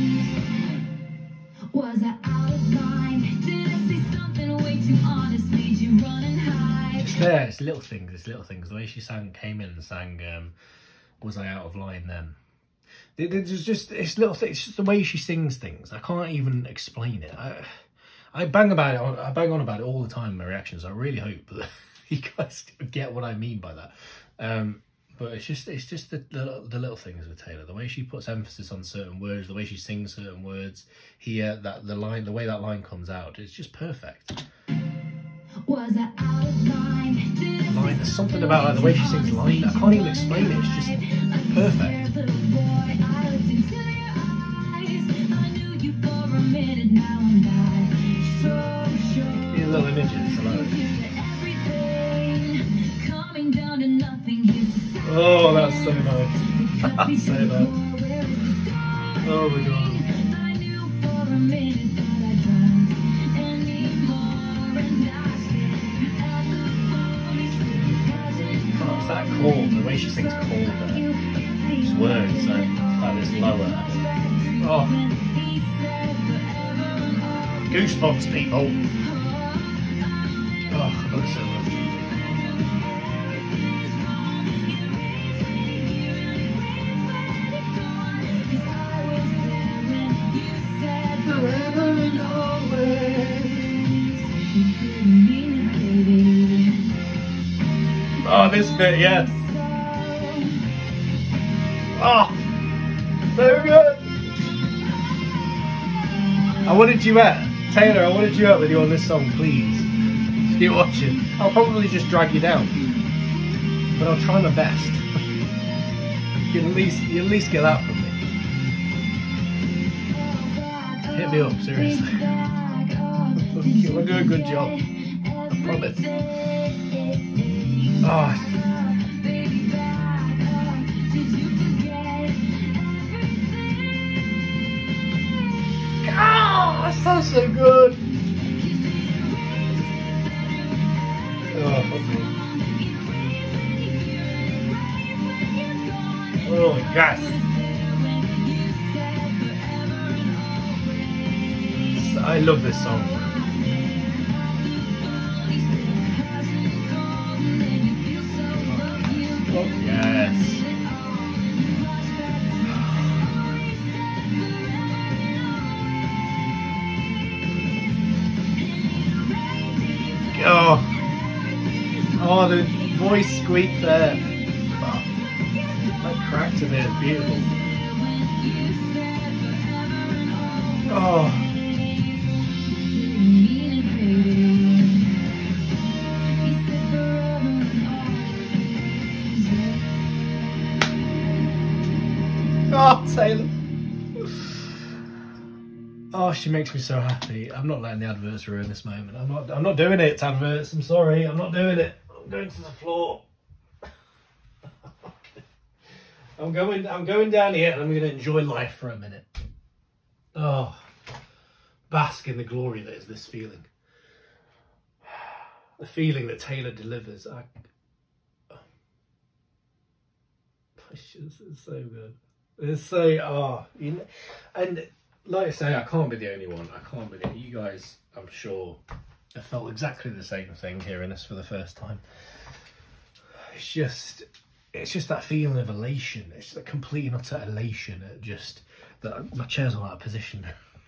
was I out of line? Did I say something way too honest? Made you run and hide? It's there, it's little things, it's little things. The way she sang, came in and sang, um, Was I Out of Line Then? There's just, it's little things, it's just the way she sings things. I can't even explain it. I, I bang about it, I bang on about it all the time in my reactions. I really hope that you guys get what I mean by that. Um, but it's just, it's just the, the, the little things with Taylor. The way she puts emphasis on certain words, the way she sings certain words. Here, that the line, the way that line comes out, it's just perfect. Was I out of line? Did I Line, there's something about like, the way she sings line. I can't even explain it. It's just perfect. little boy, I looked into your eyes. I knew you for a minute, now I'm not so sure. These little images, I love it. Everything coming down to nothing. Here's the sign. Oh, that's so nice. That's so nice. Where is the start? Oh my god. I knew for a minute that I don't anymore, and I stare at the phone. He still hasn't Oh, it's that chord, the way she sings chord there. These words, so that is lower. Oh, goosebumps, people. Oh, I love it so much. Forever and always. Oh, this bit, yes. Oh, so good. I want a duet. Taylor, I want a duet with you on this song, please. If you're watching, I'll probably just drag you down. But I'll try my best. You can at least, you at least get that from me. Hit me up, seriously. You'll do a good job. I promise. Oh. Oh, that sounds so good. Oh, fuck me. Oh, yes. I love this song. Oh, yes. Oh, oh, the voice squeak there. Oh, that cracked in there, beautiful. Oh. Oh, Taylor. Oh, she makes me so happy. I'm not letting the adverts ruin this moment. I'm not. I'm not doing it, adverts. I'm sorry. I'm not doing it. I'm going to the floor. I'm going. I'm going down here, and I'm going to enjoy life for a minute. Oh, bask in the glory that is this feeling. The feeling that Taylor delivers. I, it's just it's so good. It's so oh, you know, and. Like I say, I can't be the only one. I can't be the You guys, I'm sure, have felt exactly the same thing hearing this for the first time. It's just, it's just that feeling of elation. It's a complete and utter elation at just that my chair's not out of position.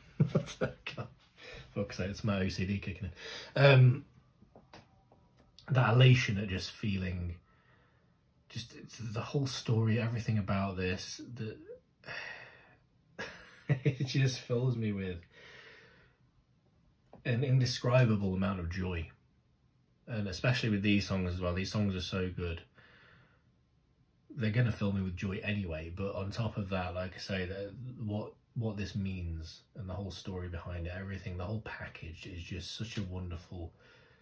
Fuck's sake, it's my O C D kicking in. Um, that elation at just feeling, just it's the whole story, everything about this. The it just fills me with an indescribable amount of joy, and especially with these songs as well. These songs are so good, they're going to fill me with joy anyway, but on top of that, like I say, that what what this means and the whole story behind it, everything, the whole package is just such a wonderful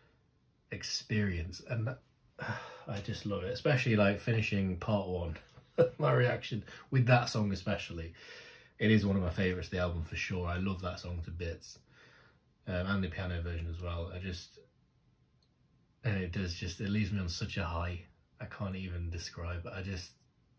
experience, and that, I just love it, especially like finishing part one my reaction with that song especially. It is one of my favourites of the album for sure. I love that song to bits. Um, and the piano version as well. I just... And it does just... It leaves me on such a high. I can't even describe it. I just...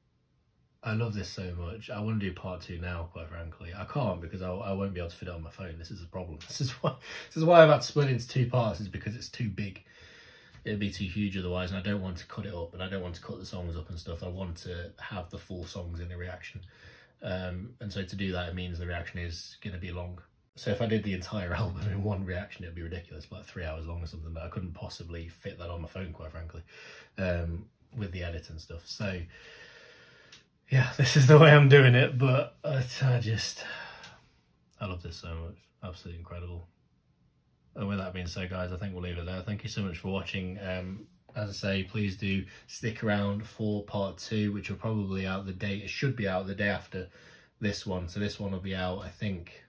I love this so much. I want to do part two now, quite frankly. I can't because I, I won't be able to fit it on my phone. This is the problem. This is why This is why I've had to split it into two parts, is because it's too big. It'd be too huge otherwise, and I don't want to cut it up, and I don't want to cut the songs up and stuff. I want to have the full songs in the reaction. Um, and so to do that, it means the reaction is going to be long. So if I did the entire album in one reaction, it'd be ridiculous, like three hours long or something, but I couldn't possibly fit that on my phone, quite frankly, um, with the edit and stuff. So yeah, this is the way I'm doing it, but I, I just, I love this so much. Absolutely incredible. And with that being said, guys, I think we'll leave it there. Thank you so much for watching. Um, As I say, please do stick around for part two, which will probably out the day. It should be out the day after this one. So this one will be out, I think,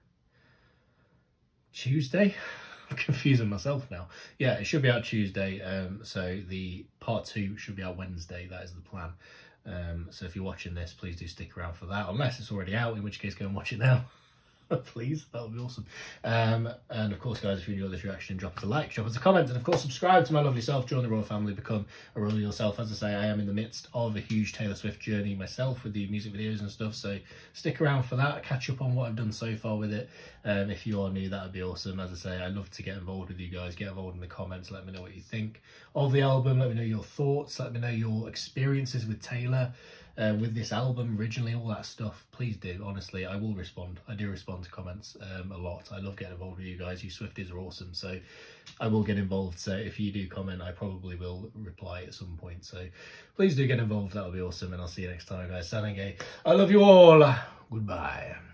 Tuesday. I'm confusing myself now. Yeah, it should be out Tuesday. Um, so the part two should be out Wednesday. That is the plan. Um, so if you're watching this, please do stick around for that. Unless it's already out, in which case go and watch it now. Please, that would be awesome. Um, and of course, guys, if you enjoyed this reaction, drop us a like, drop us a comment, and of course, subscribe to my lovely self, join the royal family, become a royal yourself. As I say, I am in the midst of a huge Taylor Swift journey myself with the music videos and stuff, so stick around for that, catch up on what I've done so far with it. Um, if you are new, that would be awesome. As I say, I love to get involved with you guys. Get involved in the comments, let me know what you think of the album, let me know your thoughts, let me know your experiences with Taylor. Uh, with this album originally, all that stuff, please do. Honestly, I will respond. I do respond to comments um, a lot. I love getting involved with you guys. You Swifties are awesome, so I will get involved. So if you do comment, I probably will reply at some point. So please do get involved. That'll be awesome, and I'll see you next time, guys. Standing gay. I love you all. Goodbye.